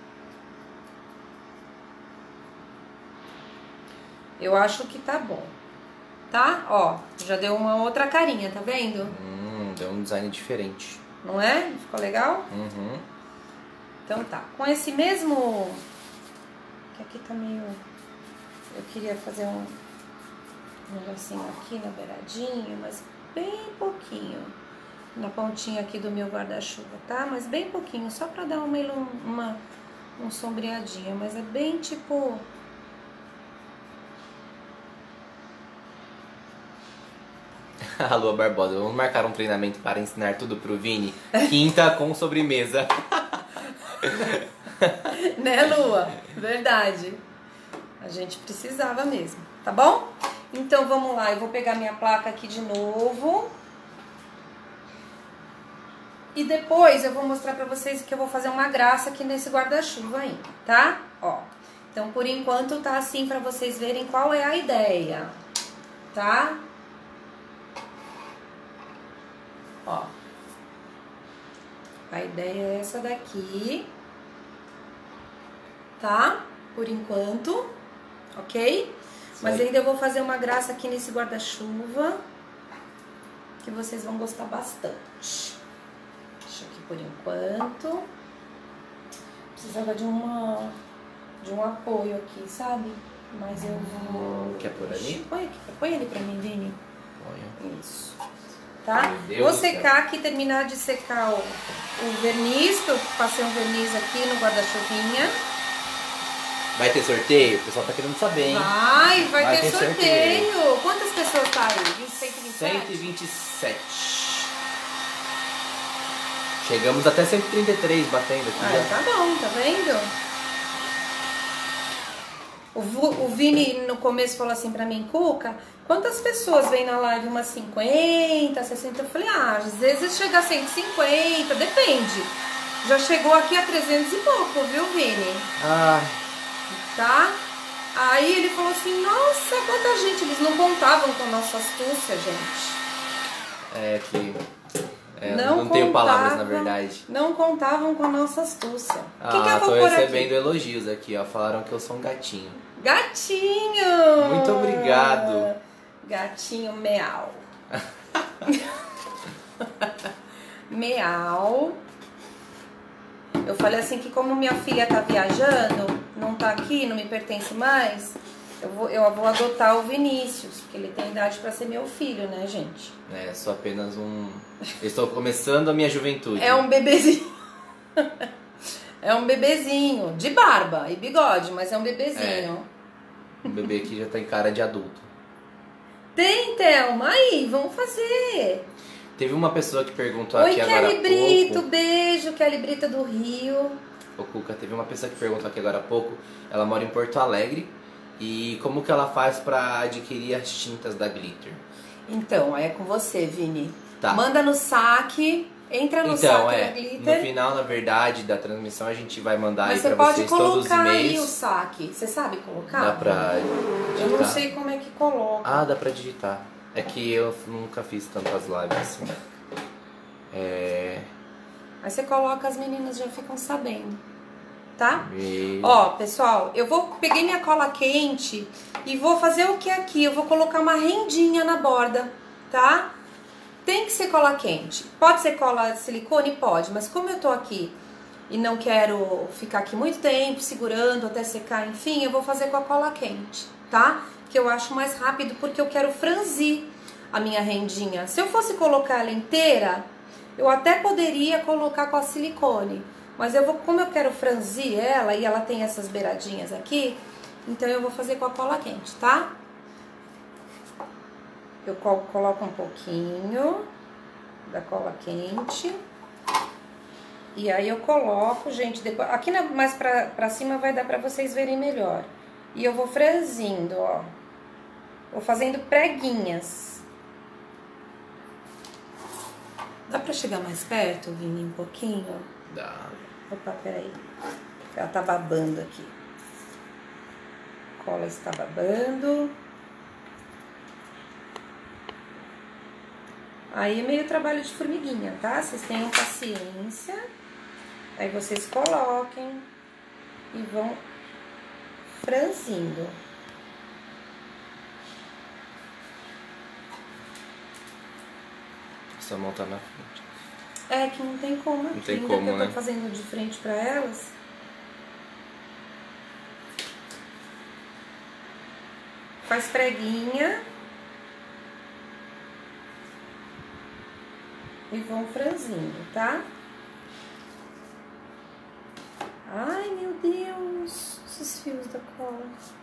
Eu acho que tá bom. Tá? Ó, já deu uma outra carinha, tá vendo? Hum, deu um design diferente. Não é? Ficou legal? Uhum. Então tá. Com esse mesmo... Que aqui tá meio... Eu queria fazer um... negocinho aqui na beiradinha, mas bem pouquinho. Na pontinha aqui do meu guarda-chuva, tá? Mas bem pouquinho, só pra dar uma, uma, uma sombreadinha, mas é bem tipo... A Lua Barbosa, vamos marcar um treinamento para ensinar tudo pro Vini. Quinta com sobremesa. Né, Lua? Verdade. A gente precisava mesmo, tá bom? Então vamos lá, eu vou pegar minha placa aqui de novo. E depois eu vou mostrar pra vocês que eu vou fazer uma graça aqui nesse guarda-chuva aí, tá? Ó, então por enquanto tá assim pra vocês verem qual é a ideia, tá? Ó, a ideia é essa daqui, tá? Por enquanto, ok? Mas ainda eu vou fazer uma graça aqui nesse guarda-chuva, que vocês vão gostar bastante. Deixa aqui por enquanto. Precisava de uma de um apoio aqui, sabe? Mas eu vou... Quer por ali? Põe aqui, põe ali pra mim, Vini. Põe. Isso. Tá? Vou secar aqui, terminar de secar o, o verniz, que eu passei um verniz aqui no guarda-chuvinha. Vai ter sorteio? O pessoal tá querendo saber, hein? Vai, vai, Vai ter, ter sorteio. sorteio. Quantas pessoas tá aí? cento e vinte e sete? cento e vinte e sete. Chegamos até cento e trinta e três batendo aqui. Ah, já. tá bom, tá vendo? O, o Vini no começo falou assim pra mim, Cuca, quantas pessoas vêm na live? Umas cinquenta, sessenta? Eu falei, ah, às vezes chega a cento e cinquenta, depende. Já chegou aqui a trezentos e pouco, viu, Vini? Ah. Tá? Aí ele falou assim, nossa, quanta gente. Eles não contavam com a nossa astúcia, gente. É que... É, não não tenho contava, palavras, na verdade. Não contavam com a nossa astúcia. Ah, Quem que eu vou tô pôr recebendo aqui? elogios aqui, ó. Falaram que eu sou um gatinho. Gatinho! Muito obrigado. Gatinho meau. Meau. Eu falei assim que como minha filha tá viajando, não tá aqui, não me pertence mais, eu vou, eu vou adotar o Vinícius, porque ele tem idade pra ser meu filho, né, gente? É, sou apenas um... Eu estou começando a minha juventude. É um bebezinho. É um bebezinho, de barba e bigode, mas é um bebezinho. É. Um bebê que já tem cara de adulto. Tem, Thelma, aí, vamos fazer. Teve uma pessoa que perguntou Oi, aqui agora há Kelly Brito, pouco. beijo, Kelly Brito do Rio. Ô, Cuca, teve uma pessoa que perguntou aqui agora há pouco. Ela mora em Porto Alegre. E como que ela faz pra adquirir as tintas da Glitter? Então, aí é com você, Vini. Tá. Manda no saque, entra no então, saque é, da Glitter. no final, na verdade, da transmissão, a gente vai mandar Mas aí você pra pode vocês todos os colocar aí o e-mails. saque. Você sabe colocar? Dá pra Eu não digitar? sei como é que coloca. Ah, dá pra digitar. É que eu nunca fiz tantas lives assim. É... Aí você coloca, as meninas já ficam sabendo. Tá? E... Ó, pessoal, eu vou peguei minha cola quente e vou fazer o que aqui? Eu vou colocar uma rendinha na borda, tá? Tem que ser cola quente. Pode ser cola de silicone? Pode, mas como eu tô aqui e não quero ficar aqui muito tempo segurando até secar, enfim, eu vou fazer com a cola quente, tá? Que eu acho mais rápido porque eu quero franzir a minha rendinha. Se eu fosse colocar ela inteira, eu até poderia colocar com a silicone. Mas eu vou, como eu quero franzir ela e ela tem essas beiradinhas aqui, então eu vou fazer com a cola quente, tá? Eu coloco um pouquinho da cola quente. E aí eu coloco, gente, depois, aqui na, mais pra, pra cima vai dar pra vocês verem melhor. E eu vou franzindo, ó. Vou fazendo preguinhas. Dá pra chegar mais perto, Vini, um pouquinho? Dá. Opa, peraí. Ela tá babando aqui. A cola está babando. Aí é meio trabalho de formiguinha, tá? Vocês tenham paciência. Aí vocês coloquem e vão franzindo. Sua mão tá na frente. É que não tem como aqui. Não tem Ainda como, que eu tô né? fazendo de frente pra elas. Faz preguinha. e vão franzindo, tá? Ai, meu Deus, esses fios da cola.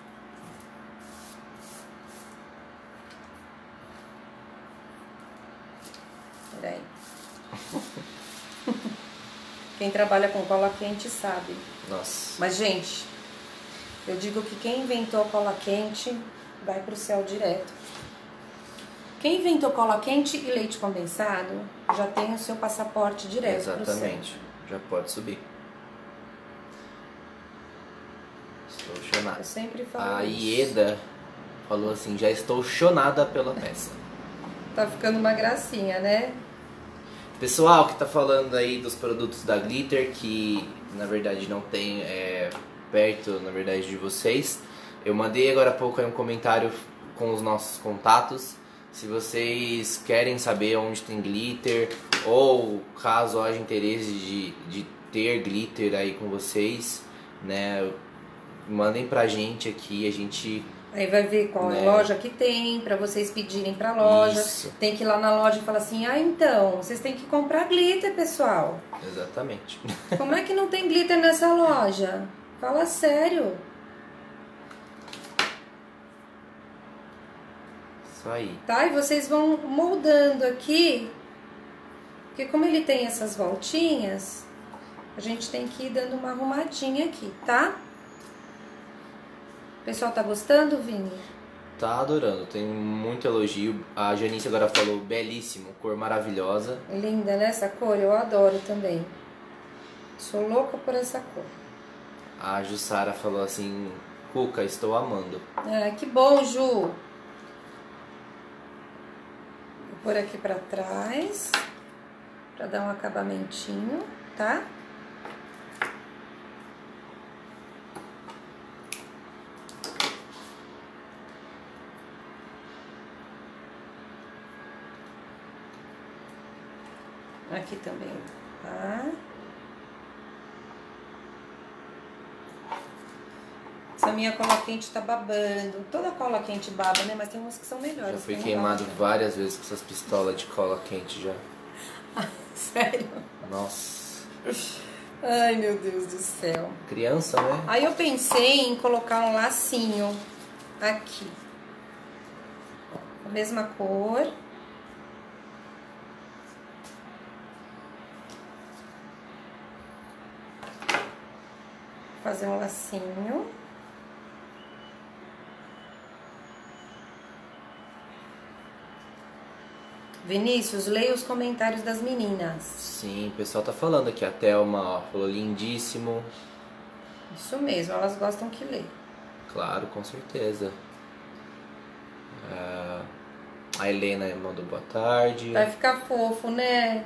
Peraí. Quem trabalha com cola quente sabe. Nossa. Mas, gente, eu digo que quem inventou a cola quente vai pro céu direto. Quem inventou cola quente e leite condensado já tem o seu passaporte direto pro céu. Exatamente. Já pode subir. Estou chonada. Eu sempre falo A isso. Ieda falou assim, já estou chonada pela peça. Tá ficando uma gracinha, né? Pessoal que tá falando aí dos produtos da Glitter, que na verdade não tem é, perto, na verdade, de vocês. Eu mandei agora há pouco aí um comentário com os nossos contatos. Se vocês querem saber onde tem glitter, ou caso haja interesse de, de ter glitter aí com vocês, né, mandem pra gente aqui, a gente... Aí vai ver qual né? loja que tem, pra vocês pedirem pra loja. Isso. Tem que ir lá na loja e falar assim, ah, então, vocês têm que comprar glitter, pessoal. Exatamente. Como é que não tem glitter nessa loja? Fala sério. Isso aí. Tá? E vocês vão moldando aqui, porque como ele tem essas voltinhas, a gente tem que ir dando uma arrumadinha aqui, tá? O pessoal tá gostando, Vini? Tá adorando, tem muito elogio. A Janice agora falou belíssimo, cor maravilhosa. Linda, né? Essa cor eu adoro também. Sou louca por essa cor. A Jussara falou assim, Cuca, estou amando. Ah, que bom, Ju. Vou pôr aqui pra trás, pra dar um acabamentinho, tá? Aqui também, tá? Essa minha cola quente tá babando. Toda cola quente baba, né? Mas tem umas que são melhores. Já fui tem queimado uma- várias vezes com essas pistolas de cola quente já. Sério? Nossa. Ai, meu Deus do céu. Criança, né? Aí eu pensei em colocar um lacinho aqui. Ó, a mesma cor. Fazer um lacinho. Vinícius, leia os comentários das meninas. Sim, o pessoal tá falando aqui. A Thelma, ó, falou lindíssimo. Isso mesmo, elas gostam que lê. Claro, com certeza. Ah, a Helena mandou boa tarde. Vai ficar fofo, né?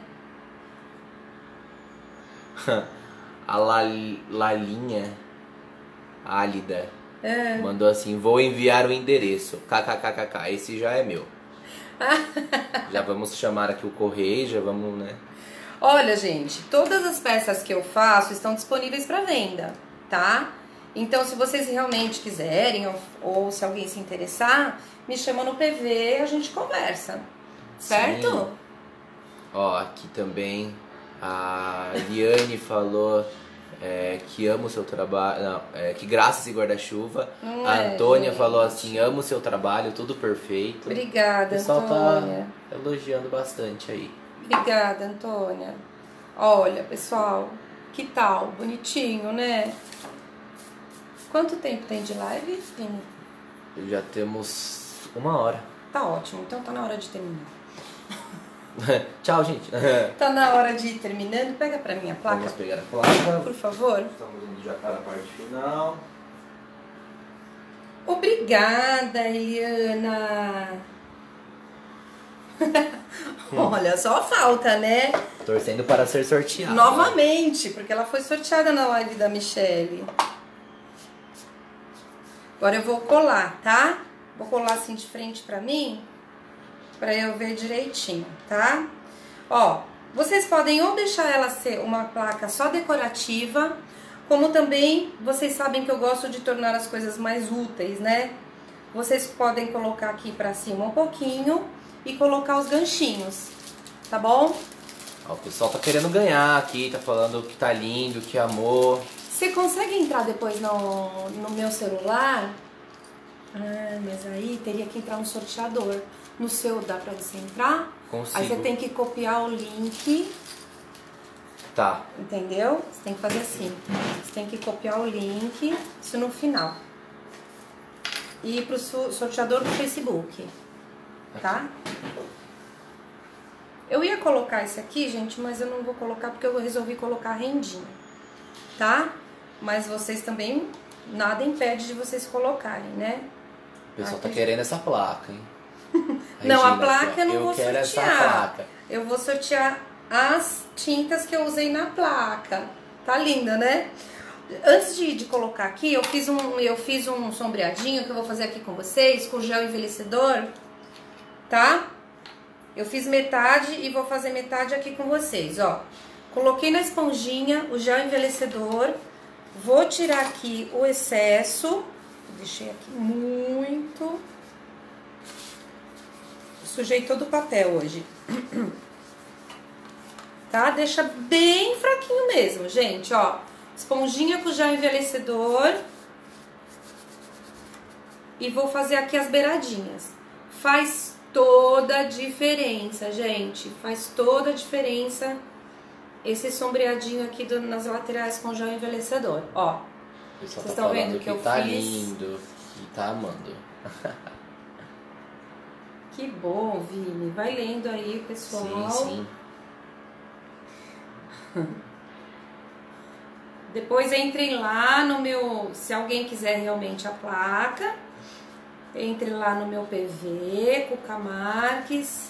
A Lal- Lalinha Álida É. mandou assim, vou enviar o endereço. KKKKK, esse já é meu. Já vamos chamar aqui o correio, já vamos, né? Olha, gente, todas as peças que eu faço estão disponíveis para venda, tá? Então, se vocês realmente quiserem, ou, ou se alguém se interessar, me chama no P V e a gente conversa, certo? Sim. Ó, aqui também a Liane falou é, que ama o seu trabalho, não, é, que graças e guarda-chuva. Não A é, Antônia gente. falou assim, amo o seu trabalho, tudo perfeito. Obrigada, O pessoal Antônia. tá elogiando bastante aí. Obrigada, Antônia. Olha, pessoal, que tal? Bonitinho, né? Quanto tempo tem de live, Vini? Já temos uma hora. Tá ótimo, então tá na hora de terminar. Tchau, gente. Tá na hora de ir terminando. Pega pra mim a placa, Vamos pegar a placa. por favor. Estamos indo já para a parte final. Obrigada, Eliana. Olha, só falta, né? Torcendo para ser sorteado. Novamente, porque ela foi sorteada na live da Michelle. Agora eu vou colar, tá? Vou colar assim de frente pra mim, pra eu ver direitinho, tá? Ó, vocês podem ou deixar ela ser uma placa só decorativa, como também vocês sabem que eu gosto de tornar as coisas mais úteis, né? Vocês podem colocar aqui pra cima um pouquinho e colocar os ganchinhos, tá bom? Ó, o pessoal tá querendo ganhar aqui, tá falando que tá lindo, que amou. Você consegue entrar depois no, no meu celular? Ah, mas aí teria que entrar um sorteador. No seu dá pra você entrar? Consigo. Aí você tem que copiar o link. Tá. Entendeu? Você tem que fazer assim. Você tem que copiar o link, isso no final. E ir pro sorteador do Facebook. Tá? Eu ia colocar esse aqui, gente, mas eu não vou colocar porque eu resolvi colocar rendinha. Tá? Mas vocês também, nada impede de vocês colocarem, né? O pessoal aqui tá querendo essa placa, hein? Não, Regina, a placa eu não eu vou quero sortear. Essa placa. Eu vou sortear as tintas que eu usei na placa. Tá linda, né? Antes de, de colocar aqui, eu fiz, um, eu fiz um sombreadinho que eu vou fazer aqui com vocês, com gel envelhecedor, tá? Eu fiz metade e vou fazer metade aqui com vocês, ó. Coloquei na esponjinha o gel envelhecedor, vou tirar aqui o excesso, deixei aqui muito... Sujei todo o papel hoje. Tá? Deixa bem fraquinho mesmo, gente, ó. Esponjinha com gel envelhecedor. E vou fazer aqui as beiradinhas. Faz toda a diferença, gente. Faz toda a diferença esse sombreadinho aqui do, nas laterais com gel envelhecedor, ó. Vocês estão vendo que, que eu tá fiz? Lindo, que tá amando. Que bom, Vini. Vai lendo aí, pessoal. Sim, sim. Depois entrem lá no meu... Se alguém quiser realmente a placa, entre lá no meu P V, Cuca Marques.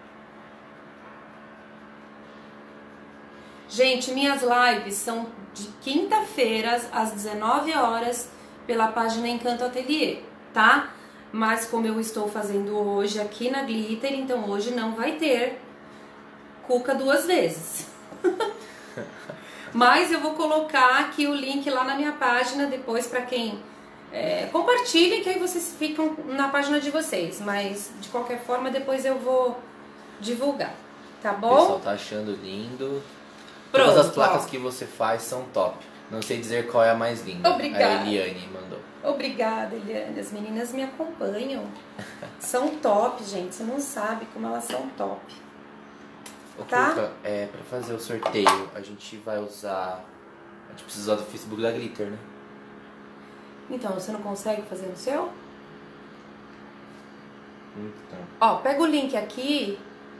Gente, minhas lives são de quinta-feiras, às dezenove horas, pela página Encanto Ateliê, tá? Mas como eu estou fazendo hoje aqui na Glitter, então hoje não vai ter Cuca duas vezes. Mas eu vou colocar aqui o link lá na minha página depois para quem é, compartilhe, que aí vocês ficam na página de vocês. Mas de qualquer forma depois eu vou divulgar, tá bom? O pessoal tá achando lindo. Pronto, todas as placas ó. que você faz são top. Não sei dizer qual é a mais linda. Obrigada. A Eliane mandou. Obrigada, Eliane. As meninas me acompanham. São top, gente. Você não sabe como elas são top. Ô, tá? Cuca, é, pra fazer o sorteio, a gente vai usar... A gente precisa usar do Facebook da Glitter, né? Então, você não consegue fazer no seu? Então. Ó, pega o link aqui.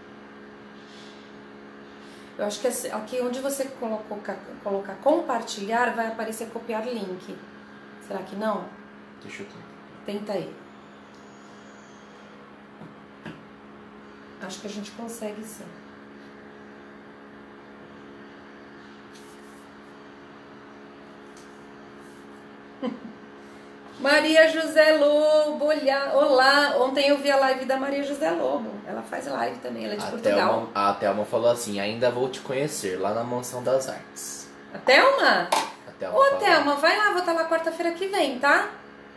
Eu acho que aqui onde você colocar, colocar compartilhar, vai aparecer copiar link. Será que não? Deixa eu tentar. Tenta aí. Acho que a gente consegue sim. Maria José Lobo, olá. Ontem eu vi a live da Maria José Lobo. Ela faz live também, ela é de a Portugal. Thelma, a Thelma falou assim, ainda vou te conhecer lá na Mansão das Artes. A Thelma? A Thelma Ô, falou. Thelma, vai lá, vou estar lá quarta-feira que vem, tá?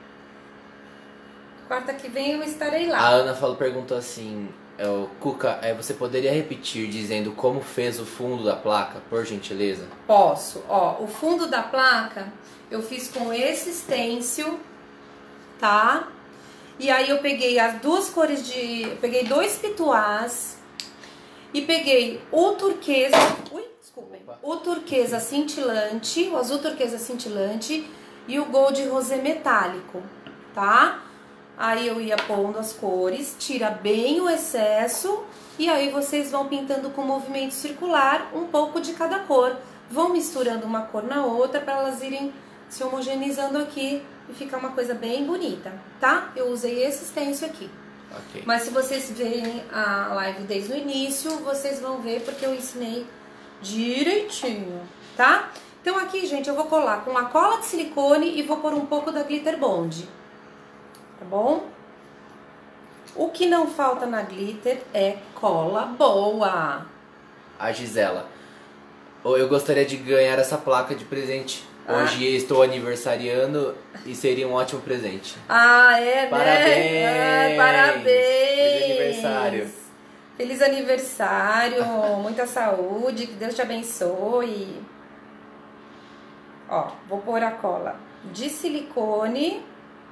Quarta que vem eu estarei lá. A Ana falou, perguntou assim, é, Cuca, é, você poderia repetir dizendo como fez o fundo da placa, por gentileza? Posso. Ó, o fundo da placa eu fiz com esse stencil, tá? E aí eu peguei as duas cores de... Eu peguei dois pituás e peguei o turquesa... Ui, desculpem. O turquesa cintilante, o azul turquesa cintilante e o gold rosé metálico, tá? Aí eu ia pondo as cores, tira bem o excesso e aí vocês vão pintando com movimento circular um pouco de cada cor. Vão misturando uma cor na outra para elas irem se homogeneizando aqui e ficar uma coisa bem bonita, tá? Eu usei esse stencil aqui. Okay. Mas se vocês verem a live desde o início, vocês vão ver porque eu ensinei direitinho, tá? Então aqui, gente, eu vou colar com a cola de silicone e vou pôr um pouco da Glitter Bond. Tá bom? O que não falta na glitter é cola boa. A Gisela. Eu gostaria de ganhar essa placa de presente. Ah. Hoje estou aniversariando e seria um ótimo presente. Ah, é, né? Parabéns! Ah, parabéns! Feliz aniversário. Feliz aniversário, muita saúde, que Deus te abençoe. Ó, vou pôr a cola de silicone.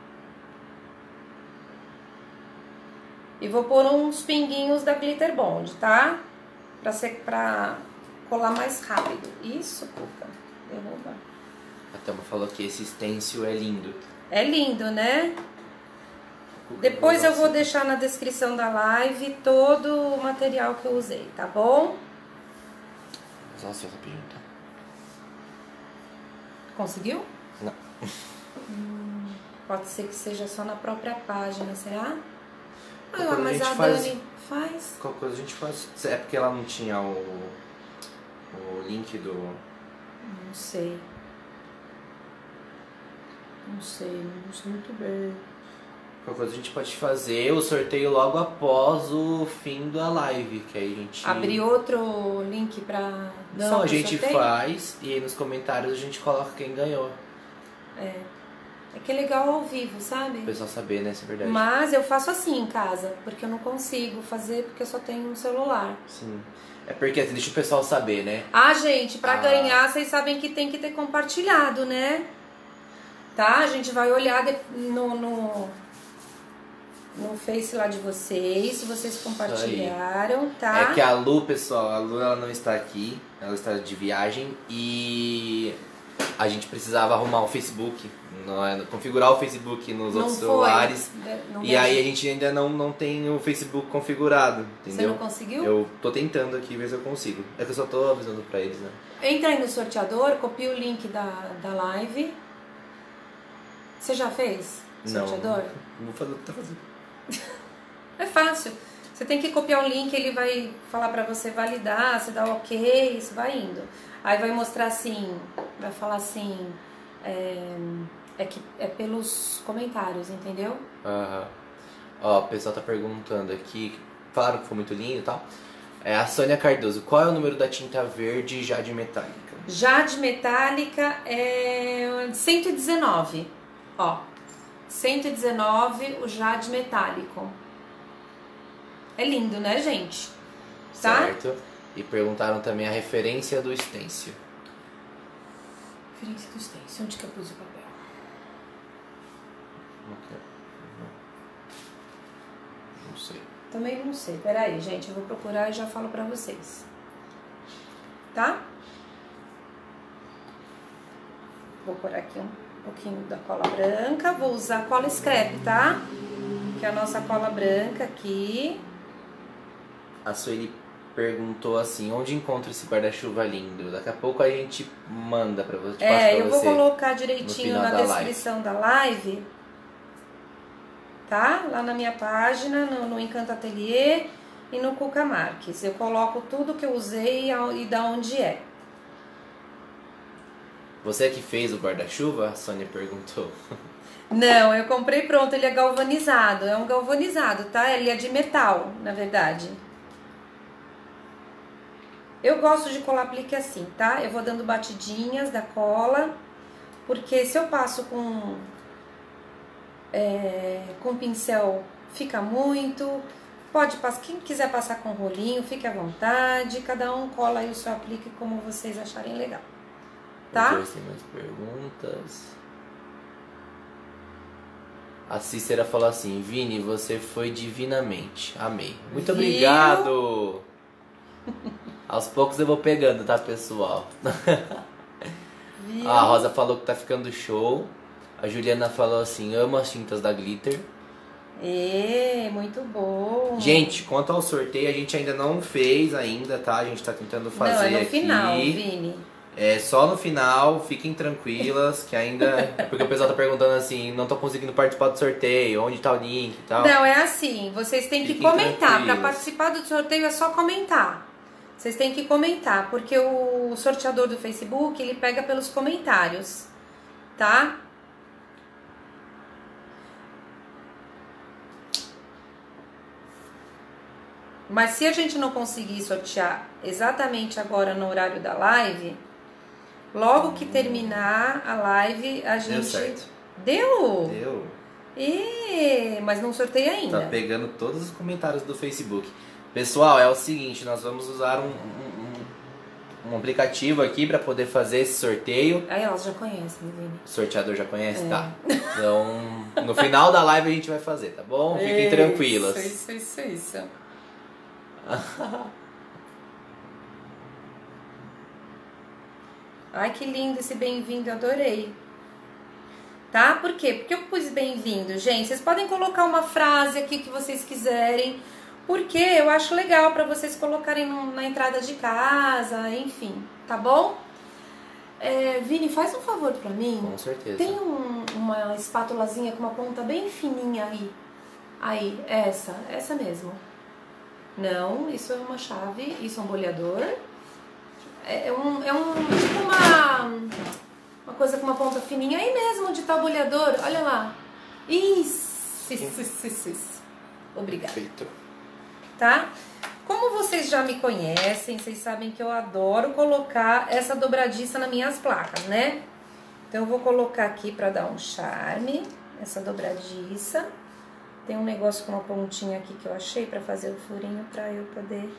E vou pôr uns pinguinhos da Glitter Bond, tá? Pra, ser, pra colar mais rápido. Isso, Cuca. Derruba. A Thelma falou que esse stencil é lindo. É lindo, né? Depois eu vou deixar na descrição da live todo o material que eu usei, tá bom? Vou usar o seu rapidinho, tá? Conseguiu? Não. Hum, pode ser que seja só na própria página, será? Ah, Qualquer mas a a faz, Dani faz. Qualquer coisa a gente faz. É porque ela não tinha o, o link do... Não sei. Não sei, não sei muito bem. Qualquer coisa a gente pode fazer o sorteio logo após o fim da live, que aí a gente... Abrir outro link pra... Não, só a pro gente sorteio? faz e aí nos comentários a gente coloca quem ganhou. É. É que é legal ao vivo, sabe? O pessoal saber, né? Se é verdade. Mas eu faço assim em casa, porque eu não consigo fazer porque eu só tenho um celular. Sim. É porque assim, deixa o pessoal saber, né? Ah, gente, pra Ah. ganhar, vocês sabem que tem que ter compartilhado, né? Tá? A gente vai olhar de- no, no, no Face lá de vocês, se vocês compartilharam, tá? É que a Lu, pessoal, a Lu ela não está aqui, ela está de viagem e a gente precisava arrumar o Facebook, não é? Configurar o Facebook nos Não outros foi. celulares. De- não E deu. aí a gente ainda não, não tem o Facebook configurado, Você entendeu? não conseguiu? Eu tô tentando aqui ver se eu consigo. É que eu só tô avisando pra eles, né? Entra aí no sorteador, copia o link da, da live. Você já fez o Não. sorteador? Vou fazer o que tá fazendo. É fácil. Você tem que copiar o link, ele vai falar pra você validar, você dá o ok, isso vai indo. Aí vai mostrar assim, vai falar assim, é, é, que, é pelos comentários, entendeu? Aham. Ó, o pessoal tá perguntando aqui, falaram que foi muito lindo e tal. É a Sônia Cardoso, qual é o número da tinta verde Jade Metálica? Jade Metálica é cento e dezenove, ó. cento e dezenove, o Jade Metálico. É lindo, né, gente? Tá? Certo. E perguntaram também a referência do stencil. Referência do stencil, onde que eu pus o papel? Não sei. Também não sei. Pera aí, gente. Eu vou procurar e já falo pra vocês. Tá? Vou pôr aqui um pouquinho da cola branca. Vou usar cola scrap, tá? Que é a nossa cola branca aqui. A Sueli perguntou assim, onde encontra esse guarda-chuva lindo? Daqui a pouco a gente manda pra você. É, pra eu vou você colocar no direitinho final na da descrição da live. Tá? Lá na minha página, no, no Encanto Ateliê e no Cuca Marques. Eu coloco tudo que eu usei e da onde é. Você que fez o guarda-chuva? A Sônia perguntou. Não, eu comprei pronto, ele é galvanizado. É um galvanizado, tá? Ele é de metal, na verdade. Eu gosto de colar aplique assim, tá? Eu vou dando batidinhas da cola, porque se eu passo com é, com pincel fica muito. Pode passar, quem quiser passar com rolinho, fique à vontade. Cada um cola aí o seu aplique como vocês acharem legal, tá? Vamos ver se tem mais perguntas. A Cícera falou assim, Vini, você foi divinamente. Amei. Muito Viu? obrigado! Aos poucos eu vou pegando, tá, pessoal? Viu? A Rosa falou que tá ficando show. A Juliana falou assim, amo as tintas da Glitter. É, muito bom. Gente, quanto ao sorteio, a gente ainda não fez ainda, tá? A gente tá tentando fazer Não, é no aqui. final, Vini. É só no final, fiquem tranquilas, que ainda... Porque o pessoal tá perguntando assim, não tô conseguindo participar do sorteio, onde tá o link e tal. Não, é assim, vocês têm que Fiquem comentar. Para tranquilos. participar do sorteio é só comentar. Vocês têm que comentar, porque o sorteador do Facebook, ele pega pelos comentários, tá? Mas se a gente não conseguir sortear exatamente agora no horário da live, logo que terminar a live, a gente... Deu certo. Deu? Deu. E... Mas não sorteia ainda. Tá pegando todos os comentários do Facebook. Pessoal, é o seguinte, nós vamos usar um, um, um aplicativo aqui para poder fazer esse sorteio. Aí elas já conhecem, Vini. O sorteador já conhece? É. Tá. Então, no final da live a gente vai fazer, tá bom? Fiquem isso, tranquilas. Isso, isso, isso. Ai, que lindo esse bem-vindo, adorei. Tá? Por quê? Porque eu pus bem-vindo, gente. Vocês podem colocar uma frase aqui que vocês quiserem, porque eu acho legal pra vocês colocarem no, na entrada de casa, enfim, tá bom? É, Vini, faz um favor pra mim. Com certeza. Tem um, uma espátulazinha com uma ponta bem fininha aí. Aí, essa, essa mesmo. Não, isso é uma chave, isso é um boleador. É, é um, é um, tipo uma, uma coisa com uma ponta fininha aí mesmo de tabuleador, olha lá. Isso, isso, isso, isso, isso. Obrigada. Perfeito. Tá? Como vocês já me conhecem, vocês sabem que eu adoro colocar essa dobradiça nas minhas placas, né? Então eu vou colocar aqui pra dar um charme, essa dobradiça. Tem um negócio com uma pontinha aqui que eu achei pra fazer o furinho pra eu poder...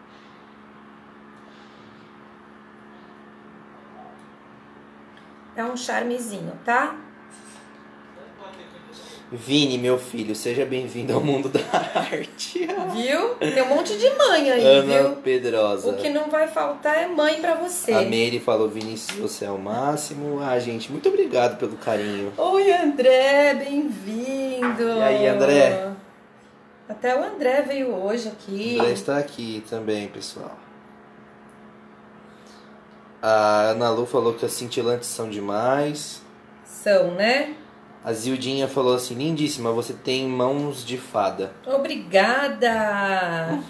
É um charmezinho, tá? Vini, meu filho, seja bem-vindo ao mundo da arte. Viu? Tem um monte de mãe aí, Ana viu? Pedrosa. O que não vai faltar é mãe pra você. A Mary falou, Vinícius, você é o máximo. Ah, gente, muito obrigado pelo carinho. Oi, André, bem-vindo. E aí, André? Até o André veio hoje aqui. O André está aqui também, pessoal. A Ana Lu falou que as cintilantes são demais. São, né? A Zildinha falou assim, lindíssima, você tem mãos de fada. Obrigada.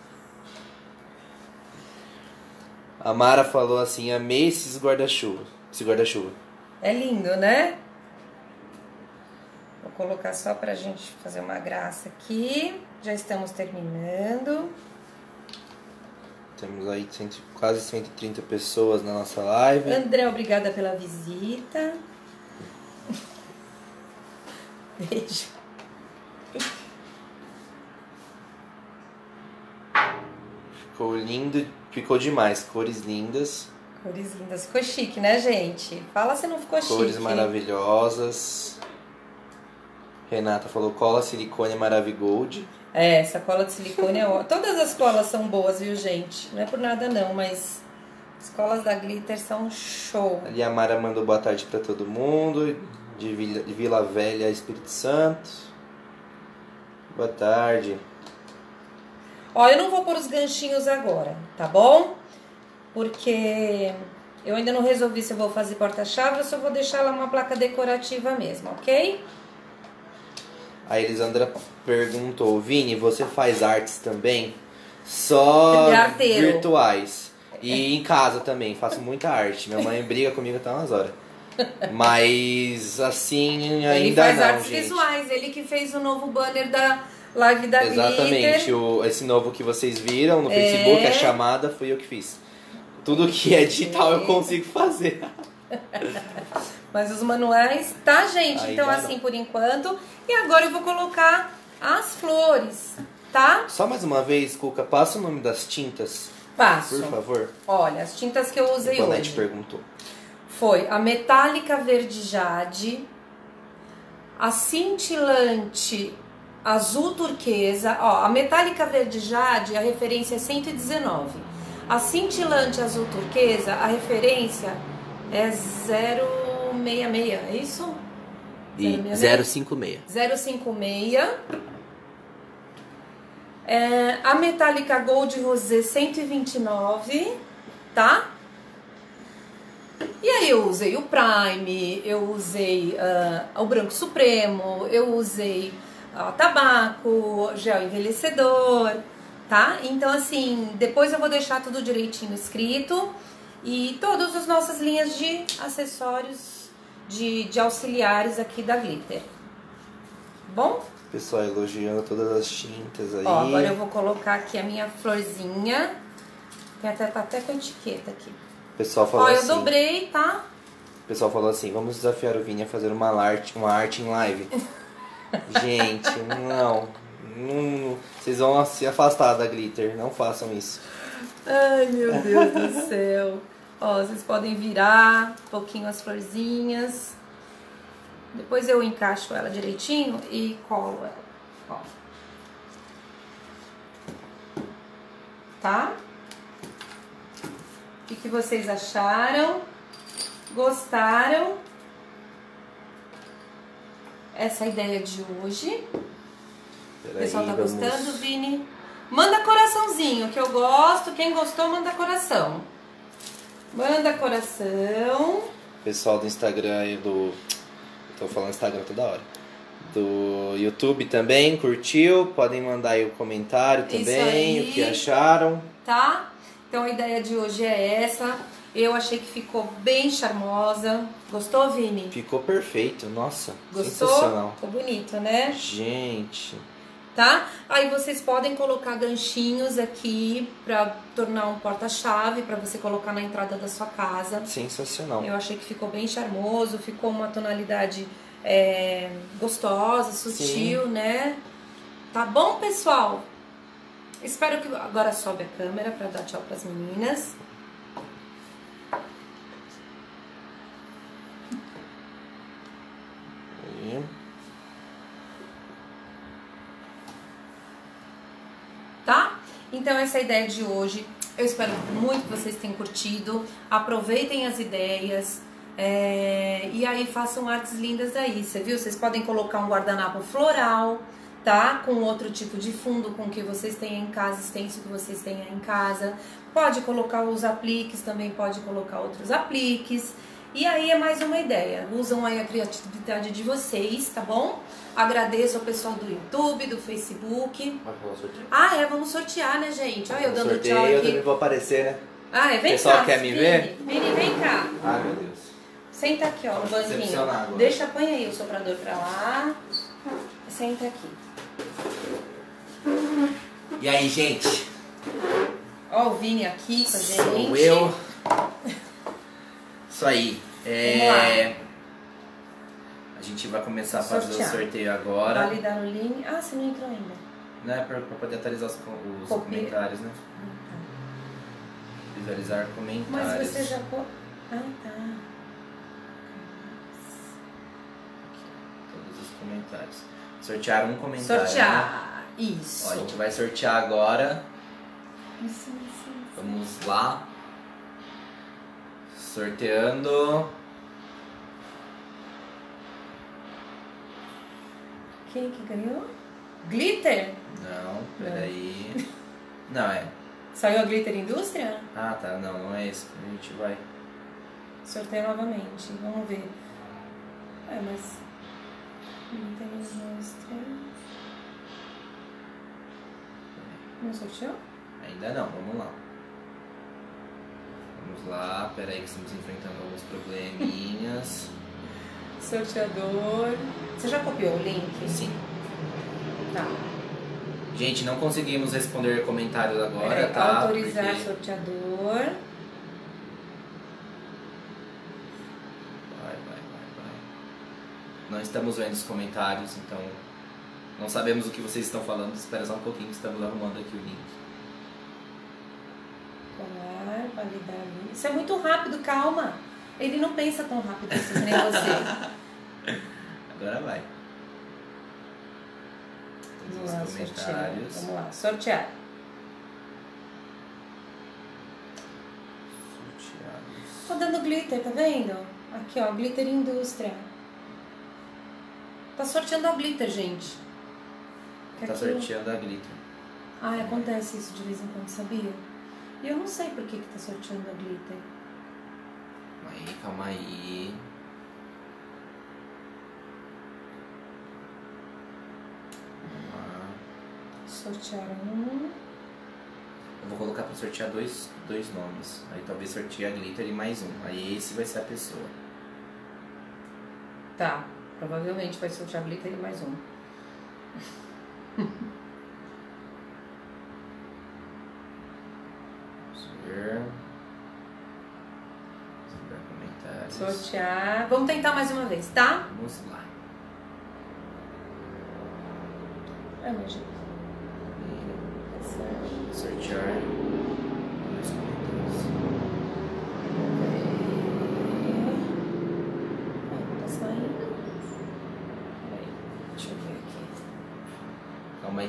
A Mara falou assim, amei esses guarda-chuva. Esse guarda-chuva. É lindo, né? Vou colocar só pra gente fazer uma graça aqui. Já estamos terminando. Temos aí cento, quase cento e trinta pessoas na nossa live. André, obrigada pela visita. Beijo. Ficou lindo, ficou demais. Cores lindas. Cores lindas. Ficou chique, né, gente? Fala se não ficou chique. Cores maravilhosas. Renata falou cola silicone Maravigold. É, essa cola de silicone é ótima. Todas as colas são boas, viu, gente? Não é por nada não, mas as colas da Glitter são show. Ali a Mara mandou boa tarde pra todo mundo. De Vila, de Vila Velha, Espírito Santo. Boa tarde. Ó, eu não vou pôr os ganchinhos agora, tá bom? Porque eu ainda não resolvi se eu vou fazer porta-chave ou se eu vou deixar ela uma placa decorativa mesmo, ok? A Elisandra perguntou, Vini, você faz artes também? Só Arteiro. virtuais. E em casa também, faço muita arte. Minha mãe briga comigo até umas horas. Mas assim, ainda ele faz não, artes gente. visuais, ele que fez o novo banner da live da Exatamente, Glitter. o, esse novo que vocês viram no Facebook, É. a chamada, fui eu que fiz. Tudo que é digital eu consigo fazer. Mas os manuais, tá, gente? Ainda então assim, não. por enquanto. E agora eu vou colocar as flores, tá? Só mais uma vez, Cuca, passa o nome das tintas, Passo. por favor. Olha, as tintas que eu usei O Bonete hoje. perguntou. Foi a metálica verde jade, a cintilante azul turquesa. Ó, a metálica verde jade, a referência é cento e dezenove. A cintilante azul turquesa, a referência é zero seis seis, é isso? E zero cinco seis. zero cinco seis. É, a metálica gold rosé cento e vinte e nove, tá? E aí eu usei o Prime, eu usei uh, o Branco Supremo, eu usei uh, tabaco, gel envelhecedor, tá? Então assim, depois eu vou deixar tudo direitinho escrito e todas as nossas linhas de acessórios, de, de auxiliares aqui da Glitter. Bom? Pessoal elogiando todas as tintas aí. Ó, agora eu vou colocar aqui a minha florzinha. Tem até, tá até com etiqueta aqui. O pessoal falou Ó, eu assim. dobrei, tá? O pessoal falou assim, vamos desafiar o Vini a fazer uma arte, uma arte em live. Gente, não. Não, vocês vão se afastar da glitter, não façam isso. Ai, meu Deus do céu. Ó, vocês podem virar um pouquinho as florzinhas. Depois eu encaixo ela direitinho e colo ela. Ó. Tá? O que, que vocês acharam? Gostaram? Essa ideia de hoje. O pessoal tá vamos... gostando, Vini? Manda coraçãozinho, que eu gosto. Quem gostou, manda coração. Manda coração. Pessoal do Instagram e do... Tô falando Instagram toda hora. Do YouTube também, curtiu? Podem mandar aí o comentário também, o que acharam. Tá? Então a ideia de hoje é essa. Eu achei que ficou bem charmosa. Gostou, Vini? Ficou perfeito, nossa. Gostou? Sensacional. Ficou bonito, né? Gente. Tá? Aí vocês podem colocar ganchinhos aqui pra tornar um porta-chave, pra você colocar na entrada da sua casa. Sensacional. Eu achei que ficou bem charmoso, ficou uma tonalidade é, gostosa, sutil, Sim. né? Tá bom, pessoal? Espero que... Agora sobe a câmera pra dar tchau pras meninas. E... Tá? Então essa é a ideia de hoje. Eu espero muito que vocês tenham curtido. Aproveitem as ideias. É... E aí façam artes lindas aí. Você viu? Vocês podem colocar um guardanapo floral, tá? Com outro tipo de fundo, com o que vocês tenham em casa, extenso que vocês tenham em casa. Pode colocar os apliques, também pode colocar outros apliques. E aí é mais uma ideia. Usam aí a criatividade de vocês, tá bom? Agradeço ao pessoal do YouTube, do Facebook. Ah, é, vamos sortear, né, gente? Olha eu dando Sorteio, tchau aqui. Eu também vou aparecer, né? Ah, é, vem cá. O pessoal cá, quer me Vini. ver? Vini, vem cá. Ai, meu Deus. Senta aqui, ó, no banquinho. Deixa, põe aí o soprador pra lá. Senta aqui. E aí, gente? Ó o Vini aqui com a gente. Sou eu. Isso aí. É... A gente vai começar a fazer Sortear. o sorteio agora. Validar o link. Ah, você não entrou ainda. Não é pra, pra poder atualizar os, os comentários, né? Visualizar comentários. Mas você já... Ah, tá. Todos os comentários. Sortear um comentário. Sortear. Né? Isso. Ó, a gente vai sortear agora. Isso, isso, isso. Vamos lá. Sorteando. Quem que ganhou? Glitter? Não, peraí. Não, é. Saiu a Glitter Indústria? Ah, tá. Não, não é esse. A gente vai... Sorteio novamente. Vamos ver. É, mas... Glitter Indústria... Não sorteou? Ainda não. Vamos lá. Vamos lá. Peraí que estamos enfrentando alguns probleminhas. Sorteador... Você já copiou o link? Sim. Tá. Gente, não conseguimos responder comentários agora, é, tá? Autorizar Porque... sorteador. Vai, vai, vai, vai. Não estamos vendo os comentários, então não sabemos o que vocês estão falando. Espera só um pouquinho que estamos arrumando aqui o link. Colar, validar o link. Isso é muito rápido, calma. Ele não pensa tão rápido assim, que nem você. Agora vai. Vamos lá, sortear. Vamos lá, sortear. Sorteados. Tô dando glitter, tá vendo? Aqui, ó, glitter indústria. Tá sorteando a glitter, gente. Que tá aqui... sorteando a glitter. Ah, acontece isso de vez em quando, sabia? E eu não sei por que que tá sorteando a glitter. Aí, calma aí. Sortear um. Eu vou colocar pra sortear dois, dois nomes. Aí talvez sorteie a glitter e mais um. Aí esse vai ser a pessoa. Tá. Provavelmente vai sortear a glitter e mais um. Vamos ver. Comentários. Sortear. Vamos tentar mais uma vez, tá? Vamos lá. É, mas...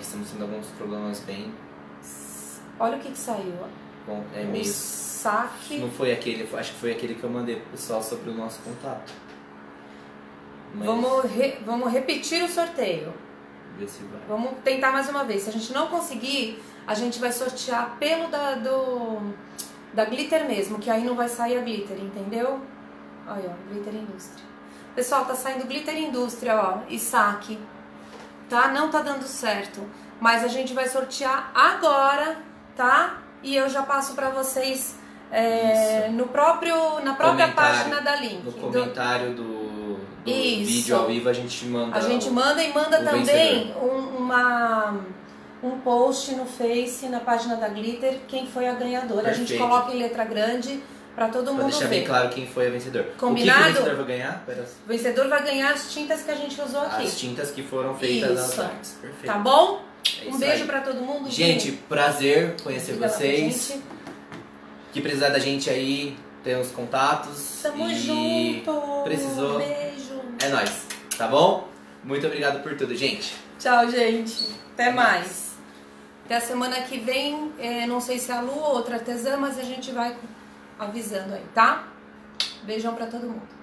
mas estamos tendo alguns problemas bem... Olha o que que saiu, ó. Bom, é O meio... saque. Não foi aquele, acho que foi aquele que eu mandei pro pessoal sobre o nosso contato. Mas... Vamos, re, vamos repetir o sorteio. Ver se vai. Vamos tentar mais uma vez. Se a gente não conseguir, a gente vai sortear pelo da, do, da Glitter mesmo, que aí não vai sair a Glitter, entendeu? Olha, ó, Glitter Indústria. Pessoal, tá saindo Glitter Indústria, ó, e saque. Tá? Não tá dando certo. Mas a gente vai sortear agora, tá? E eu já passo pra vocês é, no próprio, na própria página da Link. No comentário do, do Isso. vídeo ao vivo a gente manda. A gente manda e manda também um, uma, um post no Face, na página da Glitter, quem foi a ganhadora. Perfeito. A gente coloca em letra grande pra todo pra mundo ver. Pra deixar bem claro quem foi a vencedora. Combinado? O que, que o vencedor vai ganhar? Pera. O vencedor vai ganhar as tintas que a gente usou aqui. As tintas que foram feitas nas artes. Perfeito. Tá bom? É um beijo aí. Pra todo mundo. Gente, gente. prazer conhecer Fica vocês. Que precisar da gente aí, tem os contatos. Tamo e junto. Precisou. Beijo. É nóis. Tá bom? Muito obrigado por tudo, gente. Tchau, gente. Até mais. Até a semana que vem, é, não sei se é a Lu ou outra artesã, mas a gente vai avisando aí, tá? Beijão pra todo mundo.